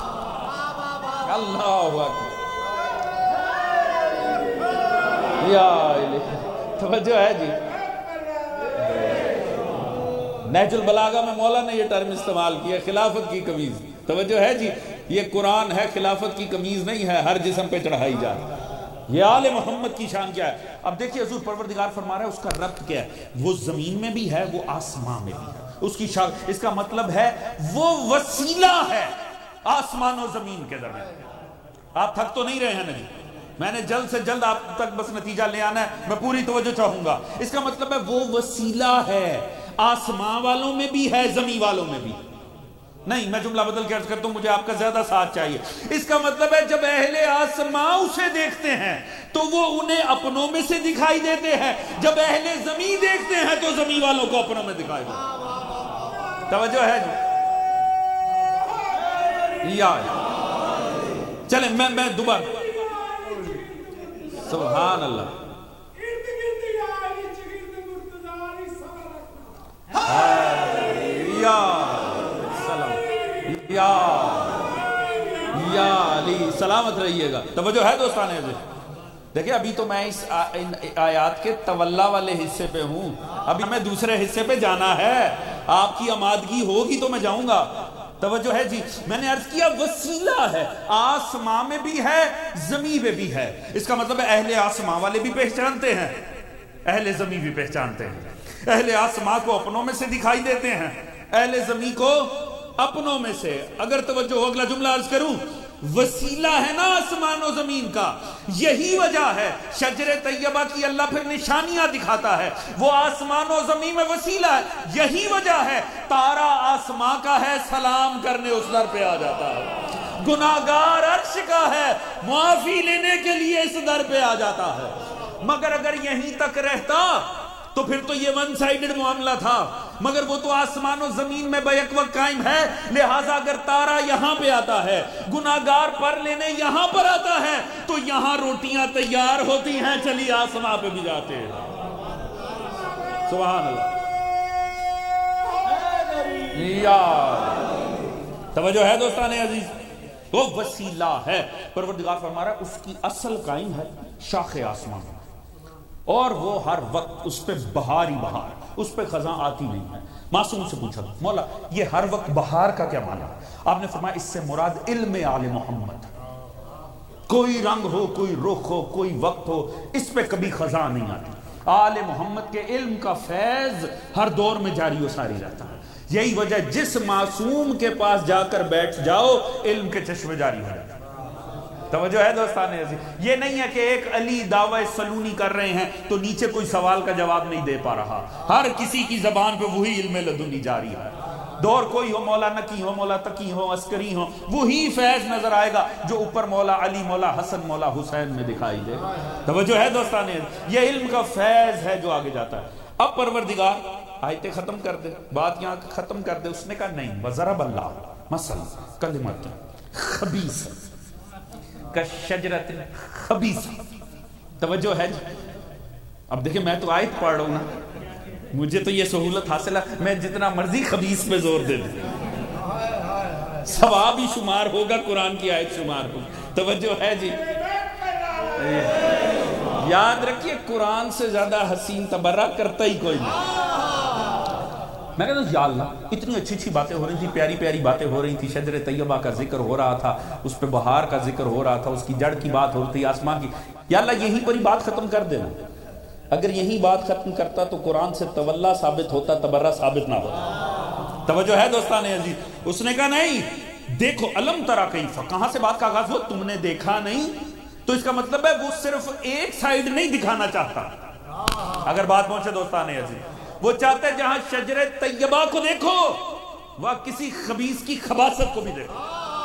اللہ اکبر. یا الہی. توجہ ہے جی؟ نہج البلاغہ میں مولا نے یہ ٹرم استعمال کیا، خلافت کی قمیض. توجہ ہے جی؟ یہ قرآن ہے، خلافت کی قمیض نہیں ہے، ہر جسم پہ چڑھائی جائے. یہ آل محمد کی شان کیا ہے؟ اب دیکھیے حضور پروردگار فرما رہا ہے اس کا ربط کیا ہے. وہ زمین میں بھی ہے، وہ آسمان میں بھی ہے. اس کی شان، اس کا مطلب ہے وہ وسیلہ ہے آسمان و زمین کے درمیان. آپ تھک تو نہیں رہے ہیں نا جی؟ میں نے جلد سے جلد آپ تک بس نتیجہ لے آنا ہے، میں پوری توجہ چاہوں گا. اس کا مطلب ہے وہ وسیلہ ہے، آسمان والوں میں بھی ہے، زمین والوں میں بھی. نہیں میں جملہ بدل کے عرض کرتا ہوں مجھے آپ کا زیادہ ساتھ چاہیے. اس کا مطلب ہے جب اہل آسمان اسے دیکھتے ہیں تو وہ انہیں اپنوں میں سے دکھائی دیتے ہیں، جب اہل زمین دیکھتے ہیں تو زمین والوں کو اپنوں میں دکھائی دیتے ہیں. توجہ ہے جی؟ یا چلیں میں دوبارہ. سبحان اللہ. یا علی سلامت رہیے گا. توجہ ہے دوستان؟ دیکھیں ابھی تو میں اس آیات کے تولا والے حصے پہ ہوں، ابھی میں دوسرے حصے پہ جانا ہے. آپ کی آمادگی ہوگی تو میں جاؤں گا. توجہ ہے جی؟ میں نے عرض کیا وسیلہ ہے، آسمان میں بھی ہے، زمین میں بھی ہے. اس کا مطلب ہے اہل آسمان والے بھی پہچانتے ہیں اہل زمین بھی پہچانتے ہیں. اہل آسماں کو اپنوں میں سے دکھائی دیتے ہیں, اہل زمین کو اپنوں میں سے. اگر توجہ ہو اگلا جملہ عرض کروں, وسیلہ ہے نا آسمان و زمین کا, یہی وجہ ہے شجر طیبہ کی اللہ پھر نشانیاں دکھاتا ہے, وہ آسمان و زمین میں وسیلہ ہے. یہی وجہ ہے تارا آسمان کا ہے, سلام کرنے اس در پہ آ جاتا ہے. گناہگار عرش کا ہے, معافی لینے کے لیے اس در پہ آ جاتا ہے. مگر اگر یہیں تک رہتا تو پھر تو یہ ون سائیڈڈ معاملہ تھا, مگر وہ تو آسمان و زمین میں بیک وقت قائم ہے. لہٰذا اگر تارا یہاں پہ آتا ہے, گناہگار پر لینے یہاں پر آتا ہے, تو یہاں روٹیاں تیار ہوتی ہیں, چلی آسمان پہ بھی جاتے ہیں. سبحان اللہ. توجہ ہے دوستان عزیز, وہ وسیلہ ہے. پروردگار فرما رہا ہے اس کی اصل قائم ہے شاخ آسمان, اور وہ ہر وقت اس پہ بہار ہی بہار, اس پہ خزاں آتی نہیں ہے. معصوم سے پوچھا مولا یہ ہر وقت بہار کا کیا معنی؟ آپ نے فرمایا اس سے مراد علم آل محمد. کوئی رنگ ہو, کوئی رخ ہو, کوئی وقت ہو, اس پہ کبھی خزاں نہیں آتی. آل محمد کے علم کا فیض ہر دور میں جاری و ساری رہتا ہے. یہی وجہ جس معصوم کے پاس جا کر بیٹھ جاؤ علم کے چشمے جاری ہو جاتے ہیں. توجہ ہے دوستان عزیز, یہ نہیں ہے کہ ایک علی دعوی سلونی کر رہے ہیں تو نیچے کوئی سوال کا جواب نہیں دے پا رہا. ہر کسی کی زبان پہ وہی علم لدنی جاری ہے. دور کوئی ہو, مولا نکی ہو, مولا تقی ہو, عسکری ہو, وہی فیض نظر آئے گا جو اوپر مولا علی, مولا حسن, مولا حسین میں دکھائی دے. توجہ ہے دوستان عزیز, یہ علم کا فیض ہے جو آگے جاتا ہے. اب پروردگار آیتیں ختم کر دے, بات یہاں ختم کر دے. اس نے کہا نہیں, وَضَرَبَ اللَّهُ مَثَلًا کَلِمَةً خَبِیثَةً کَشَجَرَةٍ خَبِیثَةٍ. توجہ ہے. اب دیکھیں میں تو آیت پڑھ رہا ہوں نا, مجھے تو یہ سہولت حاصل ہے, میں جتنا مرضی خبیث پہ زور دے دوں, ثواب ہی شمار ہوگا, قرآن کی آیت شمار ہوگی. توجہ ہے جی. یاد رکھیے قرآن سے زیادہ حسین تبرہ کرتا ہی کوئی نہیں. میں کہتا ہوں یا اللہ اتنی اچھی اچھی باتیں ہو رہی تھی, پیاری پیاری باتیں ہو رہی تھی, شجر طیبہ کا ذکر ہو رہا تھا, اس پہ بہار کا ذکر ہو رہا تھا, اس کی جڑ کی بات ہو رہی تھی, آسمان کی. یا اللہ یہیں پر ہی بات ختم کر دینا. اگر یہیں بات ختم کرتا تو قرآن سے تولا ثابت ہوتا, تبرہ ثابت نہ ہوتا. توجہ ہے دوستان عزیز. اس نے کہا نہیں, دیکھو علم ترا کیف, کہاں سے بات کا آغاز ہوا, تم نے دیکھا نہیں, تو اس کا مطلب ہے وہ صرف ایک سائیڈ نہیں دکھانا چاہتا. اگر بات پہنچے دوستان عزیز, وہ چاہتا ہے جہاں شجر طیبہ کو دیکھو وہاں کسی خبیث کی خباثت کو بھی دیکھو.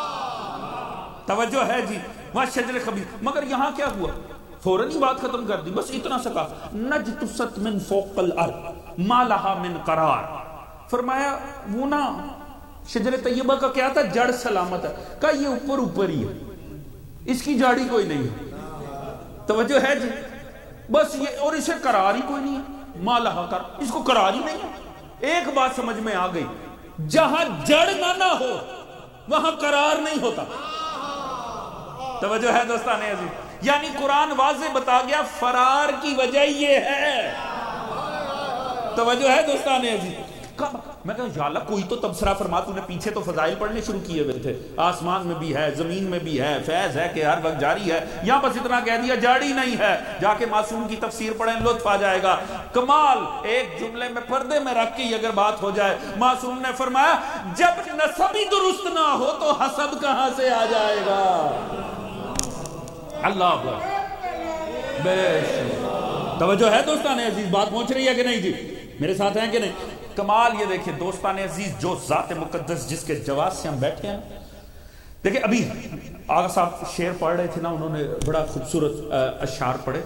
توجہ ہے جی, وہاں شجر خبیث. مگر یہاں کیا ہوا, فوراً ہی بات ختم کر دی, بس اتنا سکا, نجتست من فوق الارض ما لہا من قرار. فرمایا وہ نا شجر طیبہ کا کیا تھا, جڑ سلامت ہے. کہا یہ اوپر اوپر ہی ہے, اس کی جاڑی کوئی نہیں ہے. توجہ ہے جی, بس یہ, اور اسے قرار ہی کوئی نہیں ہے. مالہا کر, اس کو قرار ہی نہیں ہے. ایک بات سمجھ میں آ گئی, جہاں جڑ نہ ہو وہاں قرار نہیں ہوتا. توجہ ہے دوستان عزیز, یعنی قرآن واضح بتا گیا فرار کی وجہ یہ ہے. توجہ ہے دوستان عزیز. میں کہا یا اللہ کوئی تو تبصرہ فرما, تو نے پیچھے تو فضائل پڑھنے شروع کیے ہوئے تھے, آسمان میں بھی ہے, زمین میں بھی ہے, فیض ہے کہ ہر وقت جاری ہے. یہاں بس اتنا کہہ دیا جاری نہیں ہے. جا کے معصوم کی تفسیر پڑھیں, لطف آ جائے گا. کمال, ایک جملے میں پردے میں رکھ کے اگر بات ہو جائے, معصوم نے فرمایا جب نسب ہی درست نہ ہو تو حسب کہاں سے آ جائے گا. اللہ بے شک. توجہ ہے دوستان عزیز, بات پہنچ رہی ہے کہ نہیں جی, میرے ساتھ ہیں کہ نہیں. کمال یہ دیکھیں دوستان عزیز, جو ذات مقدس جس کے جواز سے ہم بیٹھے ہیں. دیکھیں ابھی آغا صاحب شعر پڑھ رہے تھے نا, انہوں نے بڑا خوبصورت اشعار پڑھے.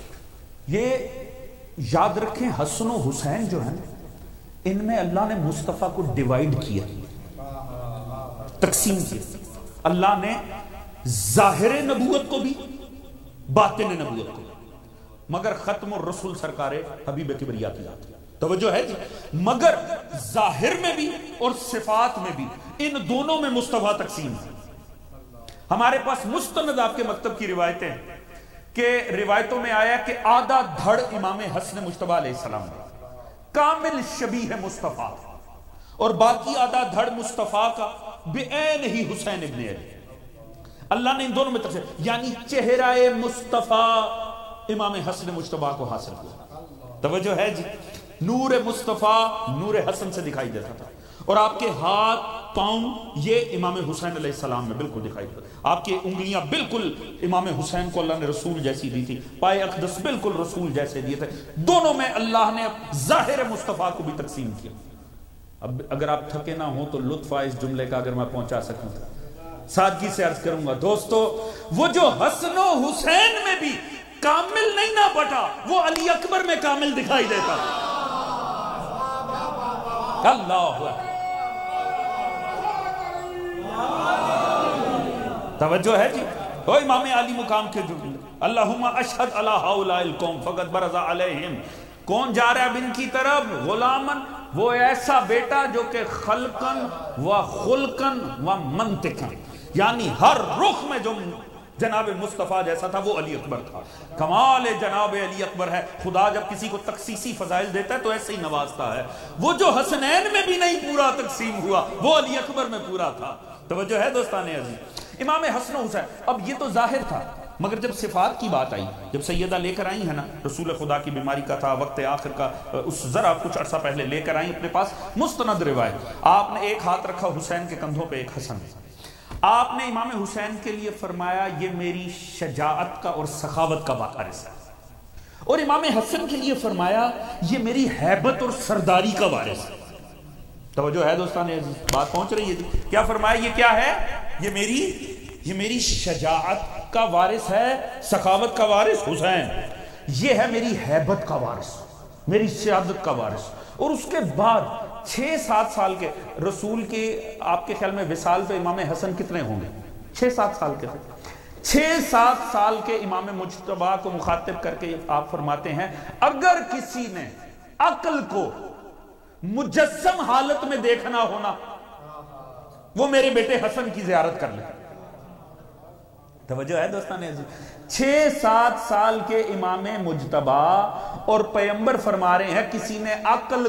یہ یاد رکھیں حسن و حسین جو ہیں ان میں اللہ نے مصطفیٰ کو ڈیوائیڈ کیا, تقسیم کیا. اللہ نے ظاہر نبوت کو بھی, باطن نبوت کو, مگر ختم الرسول سرکار حبیب کبریا کی ذات. توجہ ہے جی, مگر ظاہر میں بھی اور صفات میں بھی ان دونوں میں مصطفیٰ تقسیم ہے. ہمارے پاس مستند آپ کے مکتب کی روایتیں کہ روایتوں میں آیا کہ آدھا دھڑ امام حسن مجتبیٰ علیہ السلام کامل شبیہ مصطفیٰ, اور باقی آدھا دھڑ مصطفیٰ کا بعین ہی حسین ابن علی. اللہ نے ان دونوں میں تقسیم, یعنی چہرہ مصطفیٰ امام حسن مجتبیٰ کو حاصل کیا. توجہ ہے جی. نور مصطفیٰ نور حسن سے دکھائی دیتا تھا، اور آپ کے ہاتھ پاؤں یہ امام حسین علیہ السلام میں بالکل دکھائی دیتا تھا. آپ کی انگلیاں بالکل امام حسین کو اللہ نے رسول جیسی دی تھی، پائے اقدس بالکل رسول جیسے دیے تھے. دونوں میں اللہ نے ظاہر مصطفیٰ کو بھی تقسیم کیا. اب اگر آپ تھکے نہ ہوں تو لطف اس جملے کا اگر میں پہنچا سکوں سادگی سے عرض کروں گا. دوستو وہ جو حسن و حسین میں بھی کامل نہیں نہ بٹا، وہ علی اکبر میں کامل دکھائی دیتا. اللہ توجہ ہے جی. وہ امام علی مقام کے جملے اللہم اشہد علی ہؤلاء القوم فقد برز علیہم. کون جا رہا ہے اب ان کی طرف؟ غلامن، وہ ایسا بیٹا جو کہ خلقن و خلقن و منطقن، یعنی ہر رخ میں جو جناب مصطفیٰ جیسا تھا وہ علی اکبر تھا. کمال جناب علی اکبر ہے. خدا جب کسی کو تخصیصی فضائل دیتا ہے تو ایسے ہی نوازتا ہے. وہ جو حسنین میں بھی نہیں پورا تقسیم ہوا وہ علی اکبر میں پورا تھا. توجہ ہے دوستان عزیز. امام حسن و حسین، اب یہ تو ظاہر تھا، مگر جب صفات کی بات آئی، جب سیدہ لے کر آئی ہے نا، رسول خدا کی بیماری کا تھا، وقت آخر کا، اس ذرا کچھ عرصہ پہلے لے کر آئیں اپنے پاس مستند روایت. آپ نے ایک ہاتھ رکھا حسین کے کندھوں پہ، ایک حسن. آپ نے امام حسین کے لیے فرمایا یہ میری شجاعت کا اور سخاوت کا وارث ہے، اور امام حسن کے لیے فرمایا یہ میری ہیبت اور سرداری کا وارث ہے. توجہ ہے دوستان عزیز، بات پہنچ رہی ہے. کیا فرمایا؟ یہ کیا ہے؟ یہ میری شجاعت کا وارث ہے، سخاوت کا وارث حسین. یہ ہے میری ہیبت کا وارث، میری سیادت کا وارث. اور اس کے بعد 6-7 سال کے رسول کے، آپ کے خیال میں وصال پہ امام حسن کتنے ہوں گے؟ 6-7 سال کے. 6-7 سال کے امام مجتبیٰ کو مخاطب کر کے آپ فرماتے ہیں اگر کسی نے عقل کو مجسم حالت میں دیکھنا ہونا وہ میرے بیٹے حسن کی زیارت کر لے. توجہ ہے دوستان عزیز. 6-7 سال کے امام مجتبیٰ اور پیغمبر فرما رہے ہیں کسی نے عقل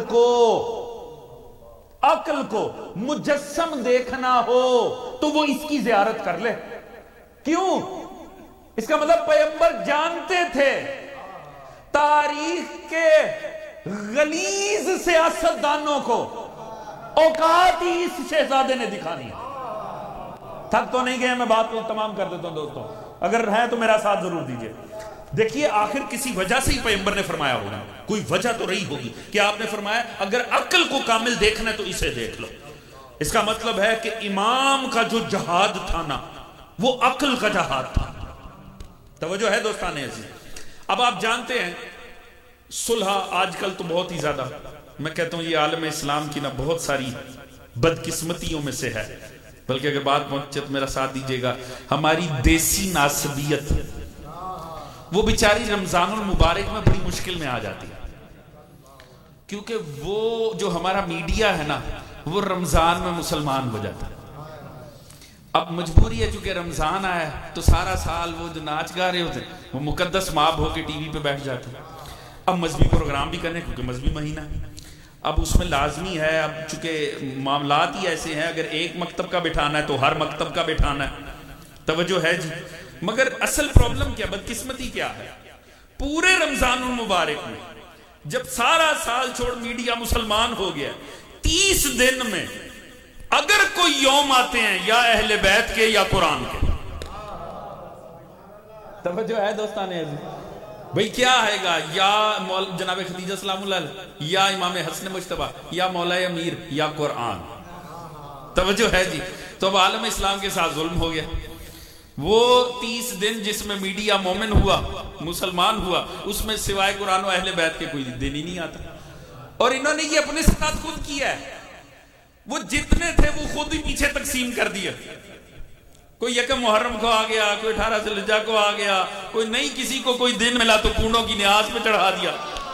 کو مجسم دیکھنا ہو تو وہ اس کی زیارت کر لے. کیوں؟ اس کا مطلب پیغمبر جانتے تھے تاریخ کے غلیظ سیاستدانوں کو اوقات ہی اس شہزادے نے دکھانی ہے. تھک تو نہیں گئے؟ میں بات کو تمام کر دیتا ہوں دوستوں، اگر ہے تو میرا ساتھ ضرور دیجئے. دیکھیے آخر کسی وجہ سے ہی پیغمبر نے فرمایا ہوگا، کوئی وجہ تو رہی ہوگی کہ آپ نے فرمایا اگر عقل کو کامل دیکھنا ہے تو اسے دیکھ لو. اس کا مطلب ہے کہ امام کا جو جہاد تھا نا وہ عقل کا جہاد تھا. توجہ ہے دوستان عزیز. اب آپ جانتے ہیں صلح آج کل تو بہت ہی زیادہ، میں کہتا ہوں یہ عالم اسلام کی نا بہت ساری بدقسمتیوں میں سے ہے. بلکہ اگر بات پہنچے تو میرا ساتھ دیجئے گا، ہماری دیسی ناسبیت وہ بیچاری رمضان المبارک میں بڑی مشکل میں آ جاتی ہے، کیونکہ وہ جو ہمارا میڈیا ہے نا وہ رمضان میں مسلمان ہو جاتا ہے. اب مجبوری ہے چونکہ رمضان آیا تو سارا سال وہ جو ناچ گا رہے ہوتے ہیں وہ مقدس ماب ہو کے ٹی وی پہ بیٹھ جاتے ہیں. اب مذہبی پروگرام بھی کرنے کیونکہ مذہبی مہینہ ہے، اب اس میں لازمی ہے، اب چونکہ معاملات ہی ایسے ہیں اگر ایک مکتب کا بٹھانا ہے تو ہر مکتب کا بٹھانا ہے. توجہ ہے جی. مگر اصل پرابلم کیا، بدقسمتی کیا ہے؟ پورے رمضان المبارک میں جب سارا سال چھوڑ میڈیا مسلمان ہو گیا، 30 دن میں اگر کوئی یوم آتے ہیں یا اہل بیت کے یا قرآن کے. توجہ ہے دوستان عزیز. بھئی کیا آئے گا؟ یا جناب خدیجہ سلام اللہ علیہ، یا امام حسن مجتبیٰ، یا مولا امیر، یا قرآن. توجہ ہے جی. تو اب عالم اسلام کے ساتھ ظلم ہو گیا. وہ 30 دن جس میں میڈیا مومن ہوا، مسلمان ہوا، اس میں سوائے قرآن و اہل بیت کے کوئی دن ہی نہیں آتا. اور انہوں نے یہ اپنے ساتھ خود کیا ہے. وہ جتنے تھے وہ خود ہی پیچھے تقسیم کر دیا. کوئی یکم محرم کو آ گیا، کوئی 18 ذوالحجہ کو آ گیا، کوئی نہیں کسی کو کوئی دن ملا تو پونڈوں کی نیاز پہ چڑھا دیا.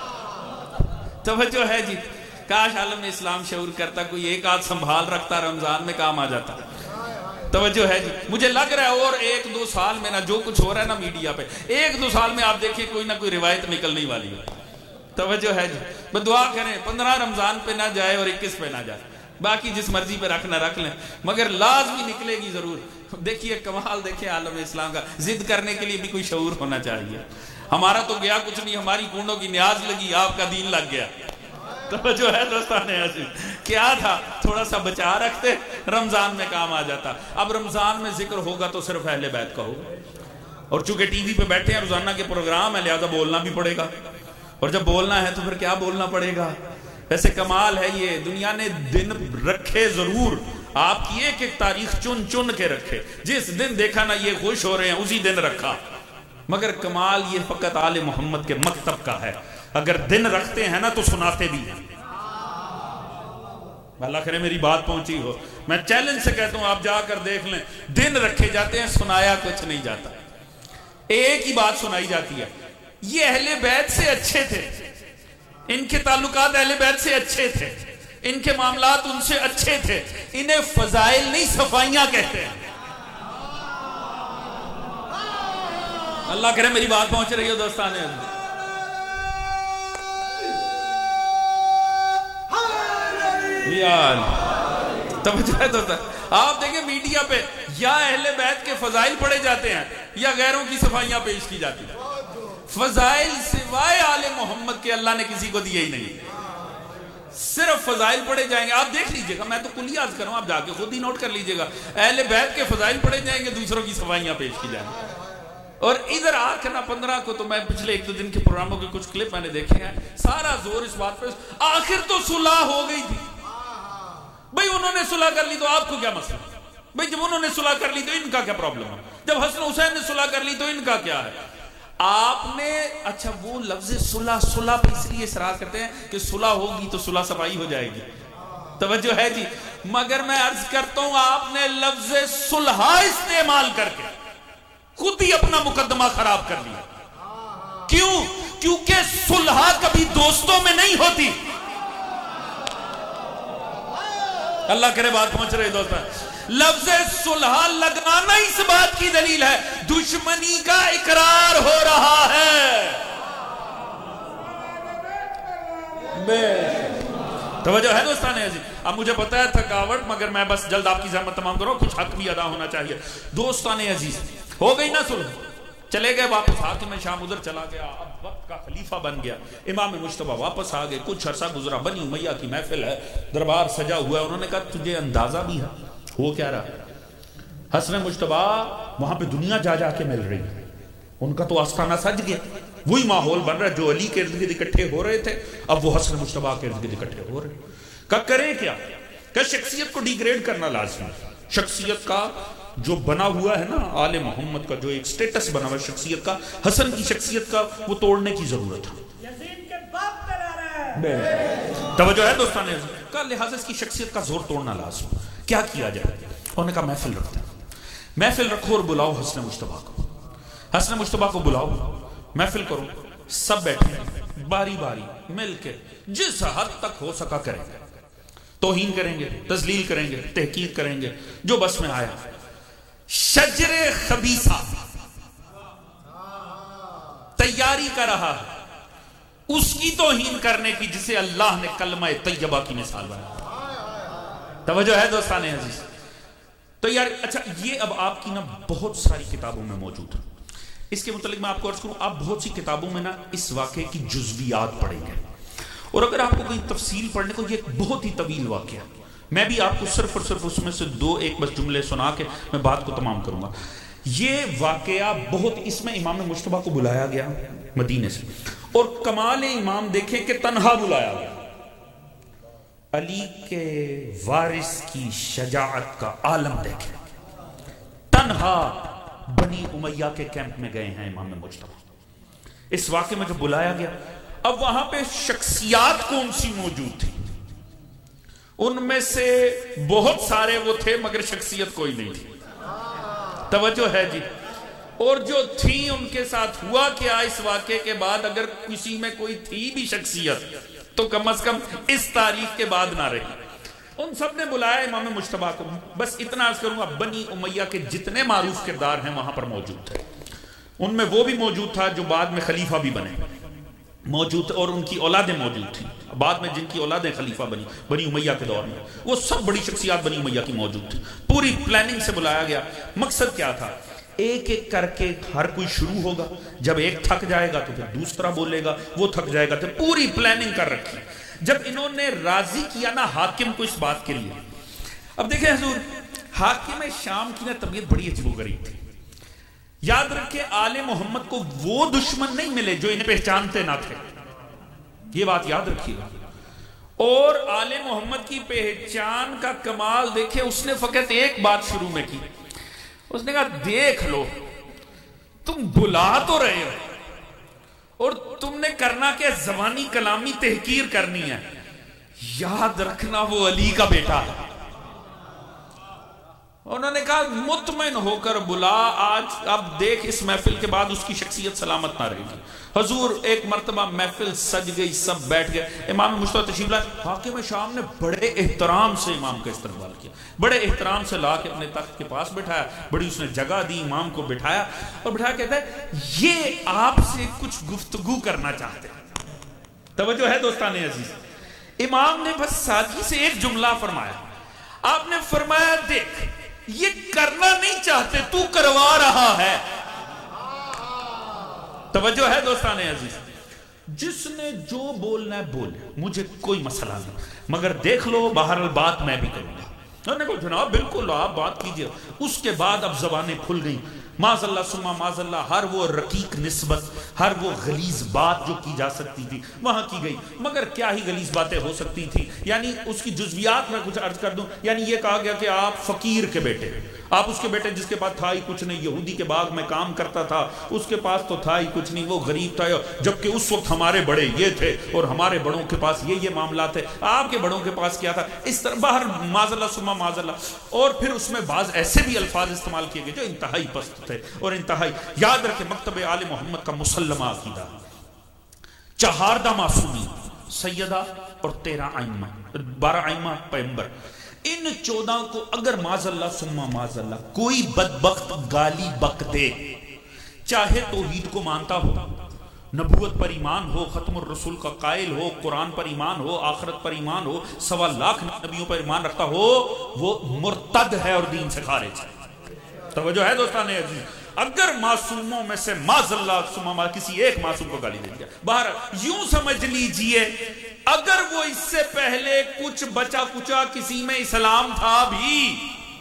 توجہ ہے جی. کاش عالم اسلام شعور کرتا، کوئی ایک آدھ سنبھال رکھتا، رمضان میں کام آ جاتا. توجہ ہے جی. مجھے لگ رہا ہے اور 1-2 سال میں نا جو کچھ ہو رہا ہے نا میڈیا پہ، 1-2 سال میں آپ دیکھیں کوئی نہ کوئی روایت نکلنے والی ہے. توجہ ہے جی. بس دعا کریں 15 رمضان پہ نہ جائے اور 21 پہ نہ جائے، باقی جس مرضی پہ رکھنا رکھ لیں، مگر لازمی نکلے گی ضرور. دیکھیے کمال، دیکھیں عالم اسلام کا. ضد کرنے کے لیے بھی کوئی شعور ہونا چاہیے. ہمارا تو گیا کچھ نہیں، ہماری کونڈوں کی نیاز لگی، آپ کا دین لگ گیا۔ تو جو ہے دوستان عزیز کیا تھا، تھوڑا سا بچا رکھتے، رمضان میں کام آ جاتا۔ اب رمضان میں ذکر ہوگا تو صرف اہل بیت کا ہوگا، اور چونکہ ٹی وی پہ بیٹھے ہیں، روزانہ کے پروگرام ہے، لہذا بولنا بھی پڑے گا، اور جب بولنا ہے تو پھر کیا بولنا پڑے گا۔ ویسے کمال ہے یہ، دنیا نے دن رکھے ضرور، آپ کی ایک ایک تاریخ چن چن کے رکھے، جس دن دیکھا نا یہ خوش ہو رہے ہیں اسی دن رکھا، مگر کمال یہ فقط آل محمد کے مکتب کا ہے، اگر دن رکھتے ہیں نا تو سناتے بھی ہیں۔ اللہ کرے میری بات پہنچی ہو، میں چیلنج سے کہتا ہوں آپ جا کر دیکھ لیں، دن رکھے جاتے ہیں، سنایا کچھ نہیں جاتا، ایک ہی بات سنائی جاتی ہے، یہ اہل بیت سے اچھے تھے، ان کے تعلقات اہل بیت سے اچھے تھے، ان کے معاملات ان سے اچھے تھے، انہیں فضائل نہیں صفائیاں کہتے ہیں۔ اللہ کرے میری بات پہنچ رہی ہو دوستان عزیز۔ توجہ ہے دوستان، آپ دیکھیں میڈیا پہ یا اہل بیت کے فضائل پڑھے جاتے ہیں یا غیروں کی صفائیاں پیش کی جاتی ہیں۔ فضائل سوائے آل محمد کے اللہ نے کسی کو دیے ہی نہیں، صرف فضائل پڑھے جائیں گے۔ آپ دیکھ لیجئے گا، میں تو کلی عرض کروں، آپ جا کے خود ہی نوٹ کر لیجئے گا، اہل بیت کے فضائل پڑھے جائیں گے، دوسروں کی صفائیاں پیش کی جائیں گے۔ اور ادھر آ کر نا 15 کو تو میں پچھلے ایک دو دن کے پروگراموں کے کچھ کلپ میں نے دیکھے ہیں، سارا زور اس بات پہ، آخر تو صلح ہو گئی تھی، بھئی انہوں نے صلح کر لی تو آپ کو کیا مسئلہ، بھئی جب انہوں نے صلح کر لی تو ان کا کیا پرابلم ہے، جب حسن حسین نے صلح کر لی تو ان کا کیا ہے۔ آپ نے اچھا وہ لفظ صلح پہ اس لیے اصرار کرتے ہیں کہ صلح ہوگی تو صلح صفائی ہو جائے گی، توجہ ہے جی، مگر میں عرض کرتا ہوں آپ نے لفظ صلح استعمال کر کے خود ہی اپنا مقدمہ خراب کر لیا۔ کیوں؟ کیونکہ صلح کبھی دوستوں میں نہیں ہوتی۔ اللہ کرے بات پہنچ رہے دوستان، لفظ صلح لگانا اس بات کی دلیل ہے دشمنی کا اقرار ہو رہا ہے۔ توجہ ہے دوستان عزیز، اب مجھے پتا ہے تھکاوٹ، مگر میں بس جلد آپ کی زحمت تمام کروں، کچھ حق بھی ادا ہونا چاہیے۔ دوستان عزیز ہو گئی نا صلح، چلے گئے واپس، حاکم شام ادھر چلا گیا، اب وقت کا خلیفہ بن گیا، امام مجتبیٰ واپس آ گئے، کچھ عرصہ گزرا، بنی امیہ کی محفل ہے، دربار سجا ہوا ہے، انہوں نے کہا تجھے اندازہ بھی ہے وہ کیا رہا، حسن مجتبیٰ وہاں پہ دنیا جا جا کے مل رہی ہے، ان کا تو آستانہ سج گیا، وہی ماحول بن رہا ہے، جو علی کے ارد گرد اکٹھے ہو رہے تھے اب وہ حسن مجتبیٰ کے ارد گرد اکٹھے ہو رہے ہیں۔ کہا کریں کیا، کہ شخصیت کو ڈی گریڈ کرنا لازم ہے، شخصیت کا جو بنا ہوا ہے نا آل محمد کا جو ایک سٹیٹس بنا ہوا ہے شخصیت کا، حسن کی شخصیت کا، وہ توڑنے کی ضرورت ہے۔ یزید کے باپ کا نعرہ ہے، توجہ ہے دوستان عزیز، کا لہذا اس کی شخصیت کا زور توڑنا لازم، کیا کیا جائے، انہوں نے کہا محفل رکھتے ہیں، محفل رکھو اور بلاؤ حسن مجتبیٰ کو، حسن مجتبیٰ کو بلاؤ، محفل کرو، سب بیٹھے باری باری مل کے جس حد تک ہو سکا کریں گے، توہین کریں گے، تذلیل کریں گے، تحقیر کریں گے، جو بس میں آیا۔ شجر خبیثہ تیاری کر رہا ہے اس کی توہین کرنے کی جسے اللہ نے کلمہ طیبہ کی مثال بنایا۔ توجہ ہے دوستان عزیز، تو یار اچھا یہ اب آپ کی نا بہت ساری کتابوں میں موجود ہے، اس کے متعلق میں آپ کو عرض کروں، آپ بہت سی کتابوں میں نا اس واقعے کی جزویات پڑھیں گے، اور اگر آپ کو کوئی تفصیل پڑھنے کو، یہ ایک بہت ہی طویل واقعہ ہے، میں بھی آپ کو صرف اور صرف اس میں سے ایک بس جملے سنا کے میں بات کو تمام کروں گا۔ یہ واقعہ بہت، اس میں امام مجتبیٰ کو بلایا گیا مدینے سے، اور کمال امام دیکھیں کہ تنہا بلایا گیا، علی کے وارث کی شجاعت کا عالم دیکھیں، تنہا بنی امیہ کے کیمپ میں گئے ہیں امام مجتبیٰ، اس واقعے میں جو بلایا گیا، اب وہاں پہ شخصیات کون سی موجود تھی، ان میں سے بہت سارے وہ تھے مگر شخصیت کوئی نہیں تھی، توجہ ہے جی، اور جو تھی ان کے ساتھ ہوا کیا اس واقعے کے بعد، اگر کسی میں کوئی تھی بھی شخصیت تو کم از کم اس تاریخ کے بعد نہ رہی، ان سب نے بلایا امام مجتبیٰ کو، بس اتنا عرض کروں گا بنی امیہ کے جتنے معروف کردار ہیں وہاں پر موجود تھے، ان میں وہ بھی موجود تھا جو بعد میں خلیفہ بھی بنے موجود، اور ان کی اولادیں موجود تھیں بعد میں جن کی اولادیں خلیفہ بنی بنی امیہ کے دور میں، وہ سب بڑی شخصیات بنی امیہ کی موجود تھی، پوری پلاننگ سے بلایا گیا، مقصد کیا تھا ایک ایک کر کے ہر کوئی شروع ہوگا، جب ایک تھک جائے گا تو پھر دوسرا بولے گا، وہ تھک جائے گا، تو پوری پلاننگ کر رکھی۔ جب انہوں نے راضی کیا نا حاکم کو اس بات کے لیے، اب دیکھیں حضور، حاکم شام کی نا طبیعت بڑی عجیب و غریب تھی۔ یاد رکھیں آل محمد کو وہ دشمن نہیں ملے جو انہیں پہچانتے نہ تھے، یہ بات یاد رکھیے گا۔ اور آل محمد کی پہچان کا کمال دیکھیں، اس نے فقط ایک بات شروع میں کی، اس نے کہا دیکھ لو تم بلا تو رہے ہو اور تم نے کرنا کہ زبانی کلامی تحقیر کرنی ہے، یاد رکھنا وہ علی کا بیٹا ہے۔ انہوں نے کہا مطمئن ہو کر بلا، آج اب دیکھ اس محفل کے بعد اس کی شخصیت سلامت نہ رہے گی۔ حضور ایک مرتبہ محفل سج گئی، سب بیٹھ گئے، امام مجتبی تشریف لائے، حاکم شام نے بڑے احترام سے امام کا استقبال کیا، بڑے احترام سے لا کے اپنے تخت کے پاس بٹھایا، بڑی اس نے جگہ دی، امام کو بٹھایا اور بٹھایا کہتا ہے یہ آپ سے کچھ گفتگو کرنا چاہتے ہیں۔ توجہ ہے دوستان عزیز، امام نے بس سادگی سے ایک جملہ فرمایا، آپ نے فرمایا دیکھ یہ کرنا نہیں چاہتے، تو کروا رہا ہے۔ توجہ ہے دوستان عزیز، جس نے جو بولنا ہے بولے، مجھے کوئی مسئلہ نہیں، مگر دیکھ لو بہرحال بات میں بھی کروں گا۔ انہوں نے کہا جناب بالکل آپ بات کیجئے۔ اس کے بعد اب زبانیں کھل گئی، معاذ اللہ ثم معاذ اللہ، ہر وہ رقیق نسبت، ہر وہ غلیظ بات جو کی جا سکتی تھی وہاں کی گئی، مگر کیا ہی غلیظ باتیں ہو سکتی تھی، یعنی اس کی جزویات میں کچھ عرض کر دوں، یعنی یہ کہا گیا کہ آپ فقیر کے بیٹے، آپ اس کے بیٹے جس کے پاس تھا ہی کچھ نہیں، یہودی کے باغ میں کام کرتا تھا، اس کے پاس تو تھا ہی کچھ نہیں، وہ غریب تھا، جبکہ اس وقت ہمارے بڑے یہ تھے اور ہمارے بڑوں کے پاس یہ معاملات تھے، آپ کے بڑوں کے پاس کیا تھا، اس طرح باہر معاذ اللہ ثم معاذ اللہ۔ اور پھر اس میں بعض ایسے بھی الفاظ استعمال کیے گئے جو انتہائی پست تھے اور انتہائی، یاد رکھیں مکتب آل محمد کا مسلمہ عقیدہ، 14 معصومین، سیدہ اور 13 ائمہ، 12 ائمہ پیغمبر، ان 14 کو اگر معاذ اللہ ثم معاذ اللہ کوئی بدبخت گالی بک دے، چاہے توحید کو مانتا ہو، نبوت پر ایمان ہو، ختم الرسول کا قائل ہو، قرآن پر ایمان ہو، آخرت پر ایمان ہو، 1.25 لاکھ نبیوں پر ایمان رکھتا ہو، وہ مرتد ہے اور دین سے خارج ہے۔ توجہ ہے دوستان عزیز، اگر معصوموں میں سے معاذ اللہ ثم کسی ایک معصوم کو گالی دے دیا، باہر یوں سمجھ لیجئے اگر وہ اس سے پہلے کچھ بچا کچا کسی میں اسلام تھا بھی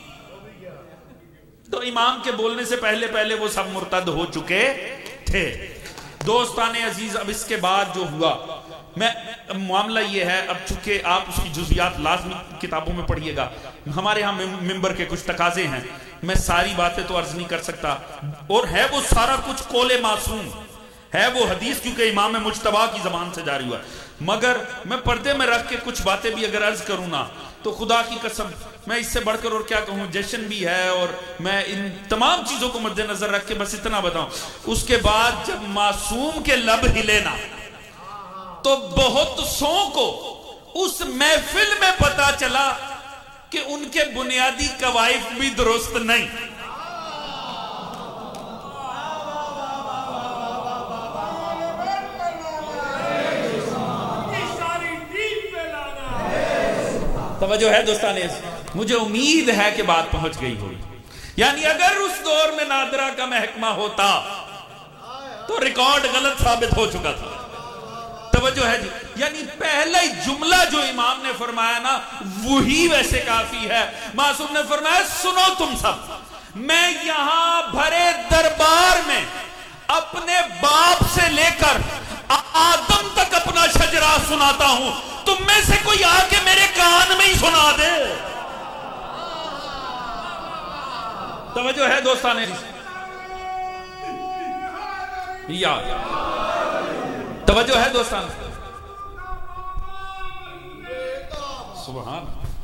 تو امام کے بولنے سے پہلے وہ سب مرتد ہو چکے تھے۔ دوستان عزیز، اب اس کے بعد جو ہوا، میں معاملہ یہ ہے، اب چونکہ آپ اس کی جزیات لازمی کتابوں میں پڑھیے گا، ہمارے ہاں ممبر کے کچھ تقاضے ہیں، میں ساری باتیں تو عرض نہیں کر سکتا، اور ہے وہ سارا کچھ قول معصوم، ہے وہ حدیث کیونکہ امام مجتبی کی زبان سے جاری ہوا ہے، مگر میں پردے میں رکھ کے کچھ باتیں بھی اگر عرض کروں نا تو خدا کی قسم میں اس سے بڑھ کر اور کیا کہوں، جشن بھی ہے اور میں ان تمام چیزوں کو مد نظر رکھ کے بس اتنا بتاؤں، اس کے بعد جب معصوم کے لب ہلے نا تو بہت سوں کو اس محفل میں پتا چلا کہ ان کے بنیادی قوائف بھی درست نہیں۔ توجہ ہے دوستان، مجھے امید ہے کہ بات پہنچ گئی ہوگی، یعنی اگر اس دور میں نادرہ کا محکمہ ہوتا تو ریکارڈ غلط ثابت ہو چکا تھا۔ توجہ ہے جی، یعنی پہلا جملہ جو امام نے فرمایا نا وہی ویسے کافی ہے۔ معصوم نے فرمایا سنو تم سب، میں یہاں بھرے دربار میں اپنے باپ سے لے کر آدم تک اپنا شجرہ سناتا ہوں، تم میں سے کوئی آ کے میرے کان میں ہی سنا دے۔ توجہ ہے دوستانے، توجہ ہے دوستان، سبحان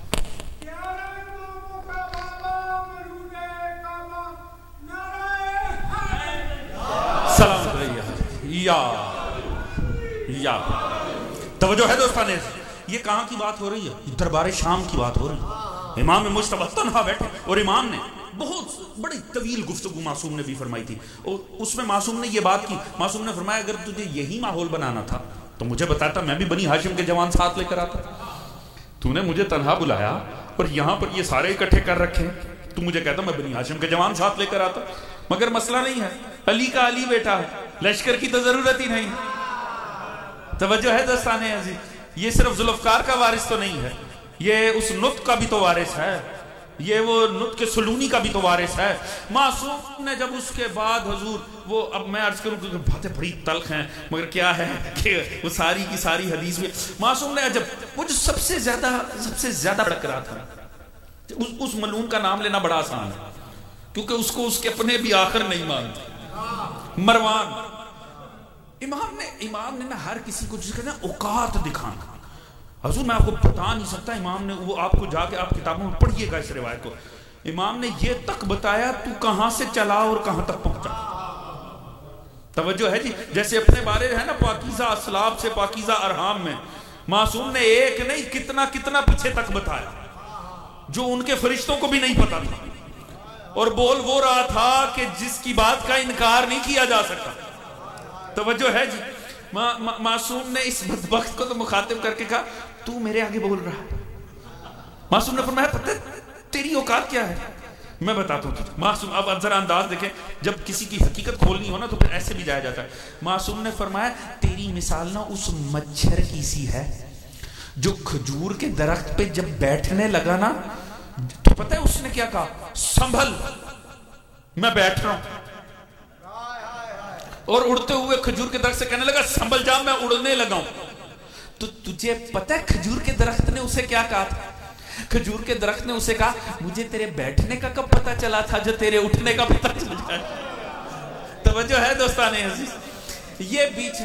سلام یا توجہ ہے دوستان، یہ کہاں کی بات ہو رہی ہے؟ دربار شام کی بات ہو رہی ہے۔ امام مجتبی تنہا بیٹھے اور امام نے بہت بڑی طویل گفتگو معصوم نے بھی فرمائی تھی، اور اس میں معصوم نے یہ بات کی، معصوم نے فرمایا اگر تجھے یہی ماحول بنانا تھا تو مجھے بتاتا، میں بھی بنی ہاشم کے جوان ساتھ لے کر آتا، تو نے مجھے تنہا بلایا اور یہاں پر یہ سارے اکٹھے کر رکھے، تو مجھے کہتا میں بنی ہاشم کے جوان ساتھ لے کر آتا۔ مگر مسئلہ نہیں ہے، علی کا علی بیٹا ہے، لشکر کی تو ضرورت ہی نہیں۔ توجہ ہے دوستان عزیز، یہ صرف ذوالفقار کا وارث تو نہیں ہے، یہ اس نطق کا بھی تو وارث ہے، یہ وہ نطق سلونی کا بھی تو وارث ہے۔ معصوم نے جب اس کے بعد حضور وہ، اب میں عرض کروں کہ باتیں بڑی تلخ ہیں مگر کیا ہے کہ وہ ساری کی ساری حدیث میں معصوم نے، جب وہ جو سب سے زیادہ بڑک رہا تھا، اس ملعون کا نام لینا بڑا آسان ہے کیونکہ اس کو اس کے اپنے بھی آخر نہیں مانتے، مروان۔ امام نے نا ہر کسی کو جس کا نا اوقات دکھانا، حضور میں آپ کو بتا نہیں سکتا، امام نے وہ آپ کو جا کے آپ کتابوں میں پڑھیے گا اس روایت کو، امام نے یہ تک بتایا تو کہاں سے چلا اور کہاں تک پہنچا۔ توجہ ہے جی، جیسے اپنے بارے ہے نا پاکیزہ اسلاب سے پاکیزہ ارحام میں، معصوم نے ایک نہیں کتنا پیچھے تک بتایا جو ان کے فرشتوں کو بھی نہیں پتا تھا، اور بول وہ رہا تھا کہ جس کی بات کا انکار نہیں کیا جا سکتا۔ توجہ ہے جی، معصوم نے اس بدبخت کو تو مخاطب کر کے کہا تو میرے آگے بول رہا ہے۔ معصوم نے فرمایا پتہ تیری اوقات کیا ہے؟ میں بتاتا ہوں معصوم، اب ذرا انداز دیکھیں، جب کسی کی حقیقت کھولنی ہو نا تو پھر ایسے بھی جایا جاتا ہے۔ معصوم نے فرمایا تیری مثال نا اس مچھر کی سی ہے جو کھجور کے درخت پہ جب بیٹھنے لگا نا تو پتہ ہے اس نے کیا کہا؟ سنبھل میں بیٹھ رہا ہوں، اور اڑتے ہوئے کھجور کے درخت سے کہنے لگا سنبھل جا میں اڑنے لگا ہوں۔ تو تجھے پتہ ہے کھجور کے درخت نے اسے کیا کہا تھا؟ کھجور کے درخت نے اسے کہا مجھے تیرے بیٹھنے کا کب پتہ چلا تھا جو تیرے اٹھنے کا پتہ چل جائے۔ توجہ ہے دوستان عزیز، یہ بیچ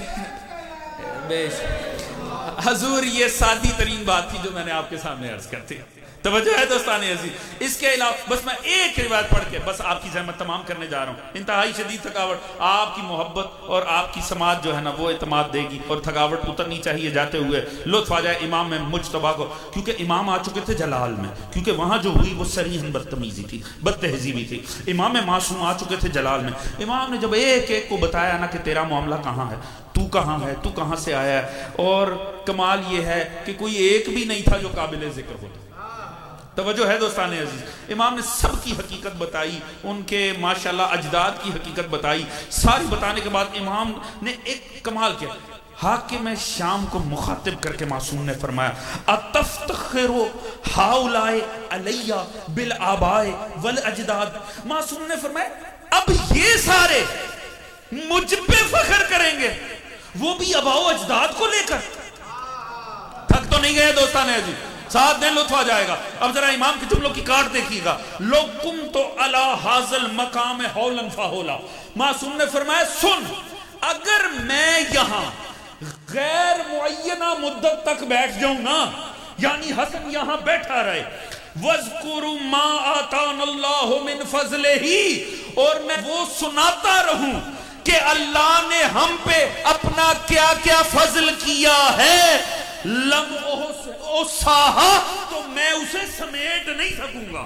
حضور یہ سادی ترین بات تھی جو میں نے آپ کے سامنے عرض کرتی۔ توجہ ہے دوستان عزیز، اس کے علاوہ بس میں ایک روایت پڑھ کے بس آپ کی زحمت تمام کرنے جا رہا ہوں۔ انتہائی شدید تھکاوٹ، آپ کی محبت اور آپ کی سماعت جو ہے نا وہ اعتماد دے گی، اور تھکاوٹ اترنی چاہیے جاتے ہوئے، لطف آ جائے امام میں مجتبیٰ کو، کیونکہ امام آ چکے تھے جلال میں، کیونکہ وہاں جو ہوئی وہ صریحاً بدتمیزی تھی، بد تہذیبی تھی۔ امام معصوم آ چکے تھے جلال میں، امام نے جب ایک ایک کو بتایا نا کہ تیرا معاملہ کہاں ہے، تو کہاں ہے، تو کہاں سے آیا ہے، اور کمال یہ ہے کہ کوئی ایک بھی نہیں تھا جو قابل ذکر ہوتا۔ توجہ ہے دوستان عزیز، امام نے سب کی حقیقت بتائی، ان کے ماشاءاللہ اجداد کی حقیقت بتائی، ساری بتانے کے بعد امام نے ایک کمال کیا۔ حاکم شام کو مخاطب کر کے معصوم نے فرمایا اتفتخر ہؤلاء علی بالآباء والاجداد۔ معصوم نے فرمایا اب یہ سارے مجھ پہ فخر کریں گے، وہ بھی آباء و اجداد کو لے کر۔ تھک تو نہیں گئے دوستان عزیز، ساتھ دیں لطف آ جائے گا۔ اب ذرا امام کے جملوں کی کاٹ دیکھیے گا، لو کنت علی ھذا المقام ہولا فہولا۔ معصوم نے فرمایا سن، اگر میں یہاں غیر معینہ مدت تک بیٹھ جاؤں نا، یعنی حسن یہاں بیٹھا رہے، وَاذْكُرُوا مَا آتَانَ اللَّهُ مِنْ فَضْلِهِ، اور میں وہ سناتا رہوں کہ اللہ نے ہم پہ اپنا کیا کیا فضل کیا ہے، لم اوساہا، تو میں اسے سمیٹ نہیں سکوں گا۔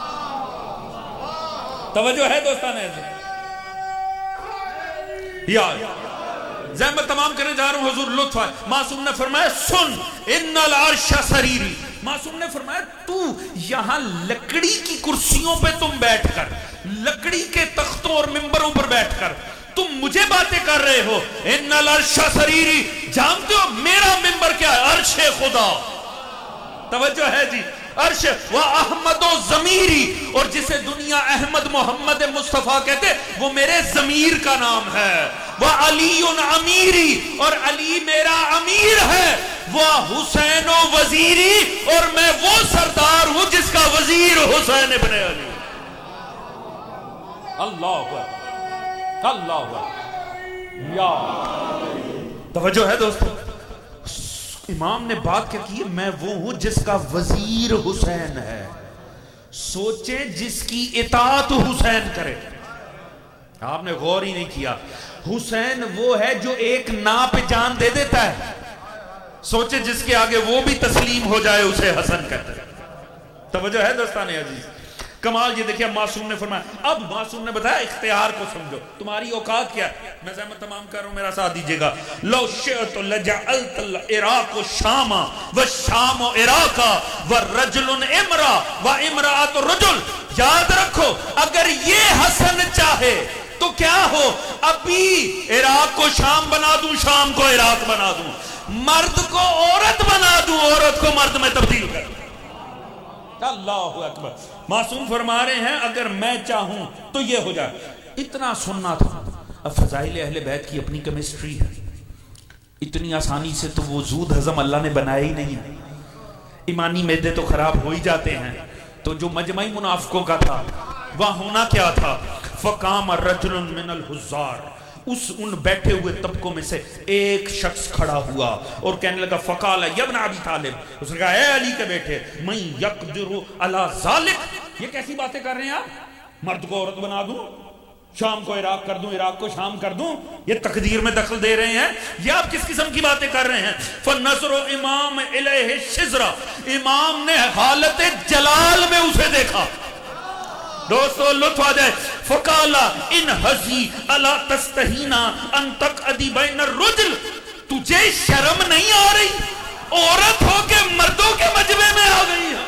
توجہ ہے دوستان عزیز، زحمت تمام کرنے جا رہا ہوں حضور، لطف ہے۔ معصوم نے فرمایا سن ان العرش سریری۔ معصوم نے فرمایا تو یہاں لکڑی کی کرسیوں پہ تم بیٹھ کر، لکڑی کے تختوں اور ممبروں پر بیٹھ کر تم مجھے باتیں کر رہے ہو، ان العرش سریری، جانتے ہو میرا ممبر کیا ہے؟ عرش خدا۔ توجہ ہے جی، عرش و احمد و ضمیری، اور جسے دنیا احمد محمد مصطفیٰ کہتے وہ میرے ضمیر کا نام ہے۔ وہ علی امیری، اور علی میرا امیر ہے۔ وہ حسین و وزیری، اور میں وہ سردار ہوں جس کا وزیر حسین ابن علی۔ اللہ اکبر، اللہ اکبر، یا توجہ ہے دوستو، امام نے بات کیا کی، میں وہ ہوں جس کا وزیر حسین ہے۔ سوچیں جس کی اطاعت حسین کرے۔ آپ نے غور ہی نہیں کیا، حسین وہ ہے جو ایک نا پہ جان دے دیتا ہے، سوچیں جس کے آگے وہ بھی تسلیم ہو جائے اسے حسن کہتے ہیں۔ توجہ ہے دوستان عزیز، کمال یہ دیکھیں معصوم نے فرمایا، اب معصوم نے بتایا اختیار کو سمجھو، تمہاری اوقات کیا ہے۔ میں زحمت تمام کر رہا ہوں، میرا ساتھ دیجئے گا۔ لو شئت لجعلت العراق شاما والشام عراقا والرجل امرا وامرأة رجل یاد رکھو اگر یہ حسن چاہے تو کیا ہو، ابھی عراق کو شام بنا دوں، شام کو عراق بنا دوں، مرد کو عورت بنا دوں، عورت کو مرد میں تبدیل کر دوں۔ اللہ اکبر۔ معصوم فرما رہے ہیں اگر میں چاہوں تو یہ ہو جائے۔ اتنا سننا تھا۔ اب فضائل اہل بیت کی اپنی کیمسٹری ہے، اتنی آسانی سے تو وہ زود ہضم اللہ نے بنایا ہی نہیں ہے، ایمانی معدے تو خراب ہو ہی جاتے ہیں۔ تو جو مجمعی منافقوں کا تھا وہاں ہونا کیا تھا، فقام رجل من الحزار، ان بیٹھے ہوئے طبقوں میں سے ایک شخص کھڑا ہوا اور کہنے لگا فقال یا ابن ابی طالب، اس نے کہا اے علی کے بیٹے، من یقدر علی ذالک، یہ کیسی باتیں کر رہے ہیں آپ، مرد کو عورت بنا دوں، شام کو عراق کر دوں، عراق کو شام کر دوں، یہ تقدیر میں دخل دے رہے ہیں، یہ آپ کس قسم کی باتیں کر رہے ہیں؟ فَنَظْرُ امام الیہ الشِّزْرَ، امام نے حالت جلال میں اسے دیکھا۔ دوستو لطف آ جائے۔ فَقَالَ إِنْ حَزِي أَلَا تَسْتَحِينَ أَن تَقْعَدِي بَيْنَ الرُّجُلِ، تجھے شرم نہیں آ رہی عورت ہو کے مردوں کے مجمع میں آ گئی ہے؟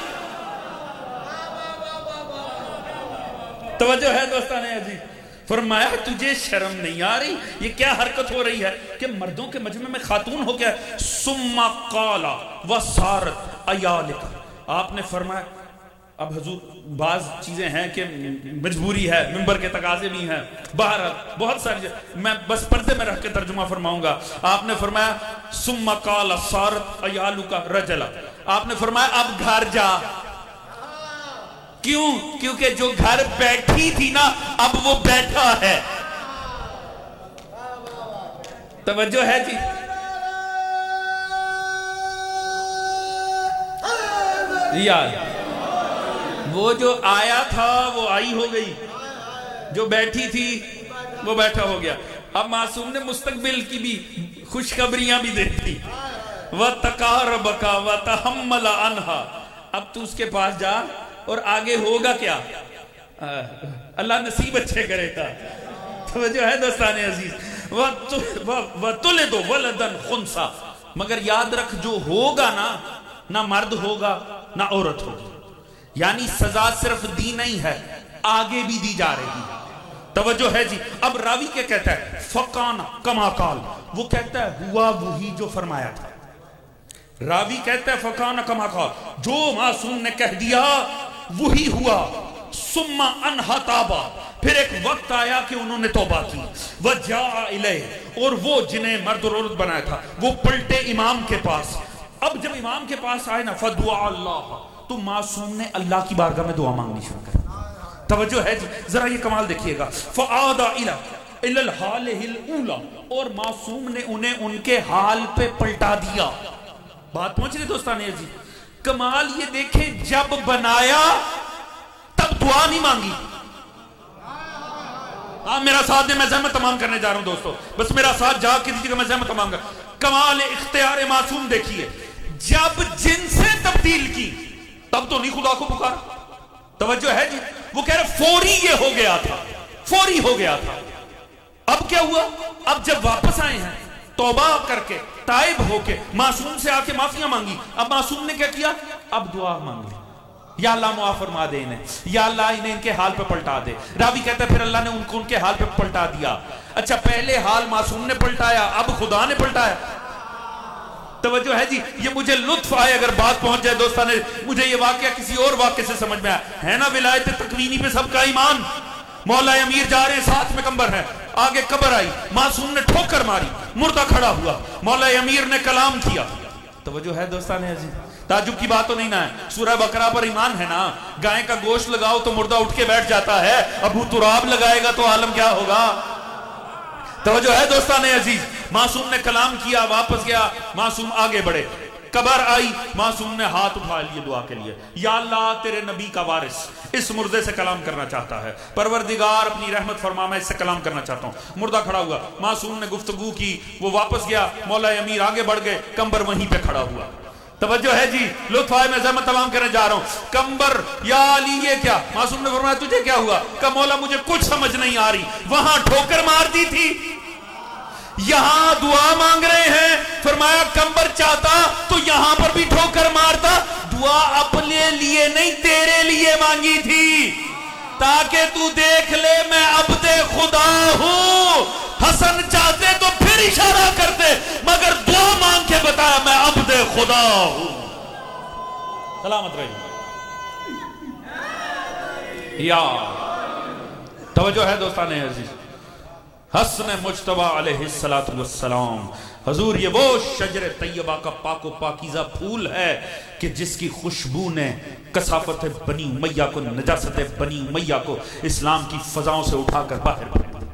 توجہ ہے دوستان عزیز، فرمایا تجھے شرم نہیں آ رہی، یہ کیا حرکت ہو رہی ہے کہ مردوں کے مجمع میں خاتون ہو گیا۔ ثم قال وصارت عیالک، آپ نے فرمایا اب حضور بعض چیزیں ہیں کہ مجبوری ہے، منبر کے تقاضے بھی ہیں، بہرحال بہت ساری میں بس پردے میں رکھ کے ترجمہ فرماؤں گا۔ آپ نے فرمایا ثم قال صارت عیالک رجلا، آپ نے فرمایا اب گھر جا۔ کیوں؟ کیونکہ جو گھر بیٹھی تھی نا اب وہ بیٹھا ہے۔ توجہ ہے جی؟ یار وہ جو آیا تھا وہ آئی ہو گئی، جو بیٹھی تھی وہ بیٹھا ہو گیا۔ اب معصوم نے مستقبل کی بھی خوشخبریاں بھی دے دی۔ وَتَقَارَبَكَ وَتَحَمَّلَ عَنْهَا، اب تو اس کے پاس جا اور آگے ہوگا کیا، اللہ نصیب اچھے کرے گا۔ توجہ ہے دوستان عزیز۔ وَتُلِدُ وَلَدًا خُنْسًا، مگر یاد رکھ جو ہوگا نا، نہ مرد ہوگا نہ عورت ہوگی، یعنی سزا صرف دی نہیں ہے، آگے بھی دی جا رہی ہے۔ توجہ ہے جی۔ اب راوی کیا کہتا ہے، فَقَانَ كَمَا قَالَ، وہ کہتا ہے ہوا وہی جو فرمایا تھا۔ راوی کہتا ہے فَقَانَ كَمَا قَالَ، جو معصوم نے کہہ دیا وہی ہوا۔ ثُمَّ أَنْهَا تَابَ، پھر ایک وقت آیا کہ انہوں نے توبہ کی۔ وَجَاءَ إِلَيْهِ، اور وہ جنہیں مرد اور عورت بنایا تھا وہ پلٹے امام کے پاس۔ اب جب امام کے پاس آئے نا فَدُعَا اللَّهَ، تو معصوم نے اللہ کی بارگاہ میں دعا مانگنی شروع کر۔ توجہ ہے جی، ذرا یہ کمال دیکھیے گا۔ فَعَادَ إِلَى الْحَالِهِ الْأُولَى، اور معصوم نے انہیں ان کے حال پہ پلٹا دیا۔ بات پہنچ رہی دوستان عزیز؟ کمال یہ دیکھیں، جب بنایا تب دعا نہیں مانگی۔ آپ میرا ساتھ دیں، میں زحمت تمام کرنے جا رہا ہوں دوستو، بس میرا ساتھ جا کے دیجیے گا، میں زحمت تمام کر۔ کمال اختیار معصوم دیکھیے، جب جن سے تبدیل کی تب تو نہیں خدا کو پکارا۔ توجہ ہے جی؟ وہ کہہ رہے فوری یہ ہو گیا تھا، فوری ہو گیا تھا۔ اب کیا ہوا؟ اب جب واپس آئے ہیں توبہ کر کے، تائب ہو کے، معصوم سے آ کے معافیاں مانگی، اب معصوم نے کیا کیا؟ اب دعا مانگ لی، یا اللہ معاف فرما دے انہیں، یا اللہ انہیں ان کے حال پہ پلٹا دے۔ راوی کہتا ہے پھر اللہ نے ان کو ان کے حال پہ پلٹا دیا۔ اچھا، پہلے حال معصوم نے پلٹایا، اب خدا نے پلٹایا۔ توجہ ہے جی؟ یہ مجھے لطف آئے اگر بات پہنچ جائے دوستان، مجھے یہ واقعہ کسی اور واقعے سے سمجھ میں آیا ہے نا۔ ولایت تکوینی پہ سب کا ایمان، مولا امیر جا رہے ہیں، ساتھ میں کمبر ہے، آگے قبر آئی، معصوم نے ٹھوکر ماری، مردہ کھڑا ہوا، مولا امیر نے کلام کیا۔ توجہ ہے دوستان عزیز؟ تعجب کی بات تو نہیں نا ہے؟ سورہ بقرہ پر ایمان ہے نا؟ گائے کا گوشت لگاؤ تو مردہ اٹھ کے بیٹھ جاتا ہے، ابو تراب لگائے گا تو عالم کیا ہوگا؟ توجہ ہے دوستان عزیز؟ معصوم نے کلام کیا، واپس گیا، معصوم آگے بڑھے، قبر آئی، معصوم نے ہاتھ اٹھا لیے دعا کے لیے، یا اللہ تیرے نبی کا وارث اس مردے سے کلام کرنا چاہتا ہے، پروردگار اپنی رحمت فرما، میں اس سے کلام کرنا چاہتا ہوں۔ مردہ کھڑا ہوا، معصوم نے گفتگو کی، وہ واپس گیا، مولا امیر آگے بڑھ گئے، کمبر وہیں پہ کھڑا ہوا۔ توجہ ہے جی؟ لطف آئے، میں زحمت تمام کرنے جا رہا ہوں۔ کمبر، یا علی یہ کیا؟ معصوم نے فرمایا تجھے کیا ہوا؟ کہ مولا مجھے کچھ سمجھ نہیں آ رہی، وہاں ٹھوکر مار دی تھی، یہاں دعا مانگ رہے ہیں۔ فرمایا کمبر چاہتا تو یہاں پر بھی ٹھوکر مارتا، دعا اپنے لیے نہیں تیرے لیے مانگی تھی۔ تاکہ تو دیکھ لے میں عبد خدا ہوں. حسن چاہتے تو پھر اشارہ کرتے مگر دعا مانگ کے بتایا میں عبد خدا ہوں. سلامت رہی. یا توجہ ہے دوستان عزیز. حسن مجتبیٰ علیہ السلام حضور یہ وہ شجر طیبہ کا پاک و پاکیزہ پھول ہے کہ جس کی خوشبو نے کثافت بنی امیہ کو، نجاست بنی امیہ کو اسلام کی فضاؤں سے اٹھا کر باہر بھیج دیا.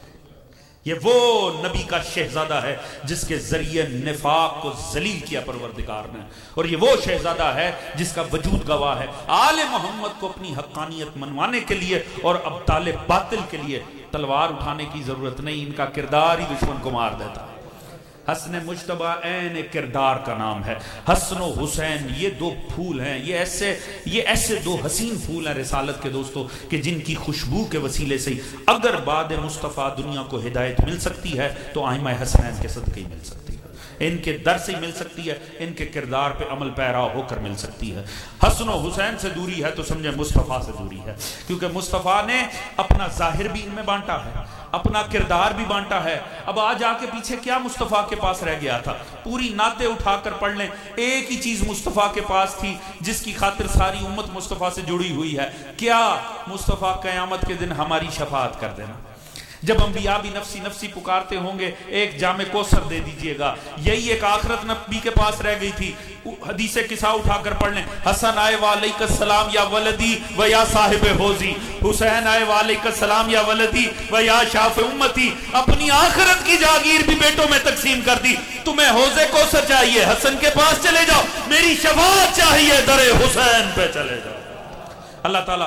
یہ وہ نبی کا شہزادہ ہے جس کے ذریعے نفاق کو ذلیل کیا پروردگار نے، اور یہ وہ شہزادہ ہے جس کا وجود گواہ ہے. آل محمد کو اپنی حقانیت منوانے کے لیے اور ابطال باطل کے لیے تلوار اٹھانے کی ضرورت نہیں، ان کا کردار ہی دشمن کو مار دیتا ہے. حسن مجتبیٰ عین کردار کا نام ہے. حسن و حسین یہ دو پھول ہیں، یہ ایسے دو حسین پھول ہیں رسالت کے دوستوں کہ جن کی خوشبو کے وسیلے سے اگر بعد مصطفیٰ دنیا کو ہدایت مل سکتی ہے تو ائمہ حسنین کے صدقے ہی مل سکتی ہے. ان کے در سے مل سکتی ہے، ان کے کردار پہ عمل پیرا ہو کر مل سکتی ہے. حسن و حسین سے دوری ہے تو سمجھے مصطفیٰ سے دوری ہے، کیونکہ مصطفیٰ نے اپنا ظاہر بھی ان میں بانٹا ہے، اپنا کردار بھی بانٹا ہے. اب آج آ کے پیچھے کیا مصطفیٰ کے پاس رہ گیا تھا؟ پوری نعتیں اٹھا کر پڑھ لیں، ایک ہی چیز مصطفیٰ کے پاس تھی جس کی خاطر ساری امت مصطفیٰ سے جڑی ہوئی ہے. کیا؟ مصطفیٰ قیامت کے دن ہماری شفاعت کر دینا. جب انبیاء بھی نفسی نفسی پکارتے ہوں گے ایک جام کوثر دے دیجئے گا. یہی ایک آخرت نبی کے پاس رہ گئی تھی. حدیث قصہ اٹھا کر پڑھ لیں. حسن آئے وعلیک السلام یا ولدی و یا صاحب حوزی، حسین آئے وعلیک السلام یا ولدی و یا شاف امتی. اپنی آخرت کی جاگیر بھی بیٹوں میں تقسیم کر دی. تمہیں حوض کوثر چاہیے حسن کے پاس چلے جاؤ، میری شفاعت چاہیے در حسین پہ چلے جاؤ. اللہ تعالیٰ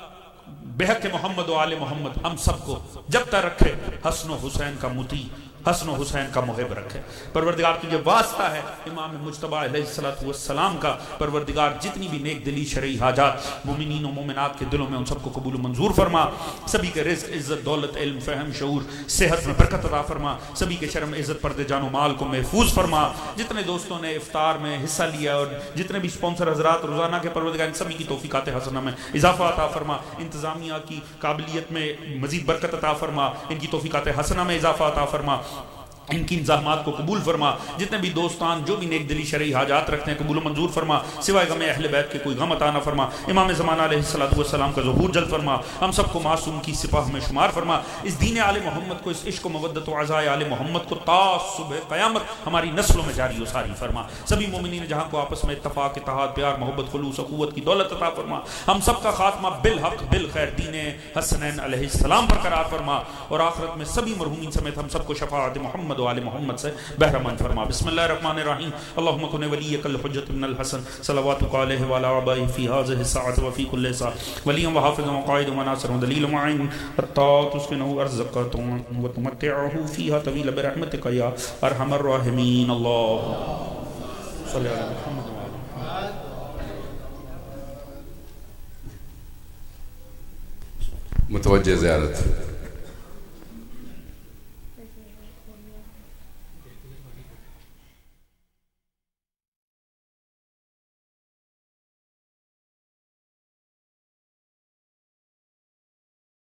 بحق محمد و آل محمد ہم سب کو جب تک رکھے حسن و حسین کا مطیع، حسن و حسین کا محب رکھے. پروردگار تجھے واسطہ ہے امام مجتبیٰ علیہ السلام کا. پروردگار جتنی بھی نیک دلی شرعی حاجات مومنین و مومنات کے دلوں میں ان سب کو قبول و منظور فرما. سبھی کے رزق عزت دولت علم فہم شعور صحت میں برکت عطا فرما. سبھی کے شرم عزت پردے جان و مال کو محفوظ فرما. جتنے دوستوں نے افطار میں حصہ لیا اور جتنے بھی سپانسر حضرات روزانہ کے، پروردگار ان سبھی کی توفیقات حسنہ میں اضافہ عطا فرما. انتظامیہ کی قابلیت میں مزید برکت عطا فرما. ان کی توفیقات حسنہ میں اضافہ عطا فرما. ان کی انضاحات کو قبول فرما. جتنے بھی دوستان جو بھی نیک دلی شرعی حاجات رکھتے ہیں قبول و منظور فرما. سوائے غم اہل بیت کے کوئی غم عطا نہ فرما. امام زمانہ علیہ السلام کا ظہور جلد فرما. ہم سب کو معصوم کی سپاہ میں شمار فرما. اس دین آل محمد کو، اس عشق و مودت و عزائے آل محمد کو تا صبح قیامت ہماری نسلوں میں جاری و ساری فرما. سبھی مومنین جہاں کو آپس میں اتفاق، اتحاد، پیار، محبت، خلوص، اخوت کی دولت عطا فرما. ہم سب کا خاتمہ بالحق بالخیر دین حسنین علیہ السلام پر قرار فرما. اور آخرت میں سبھی مرحومین سمیت ہم سب کو شفاعت محمد و آل محمد سے بہرمند فرما. بسم اللہ الرحمن الرحیم. اللہم کن ولیک الحجۃ بن الحسن صلواتک علیہ وعلی آبائہ فی ہذہ الساعۃ وفی کل ساعۃ ولیا وحافظا وقائدا وناصرا ودلیلا ومعینا حتی تسکنہ ارضک وتمتعہ فیہا طویلا برحمتک یا ارحم الراحمین. اللہ صلی علی محمد. متوجہ زیارت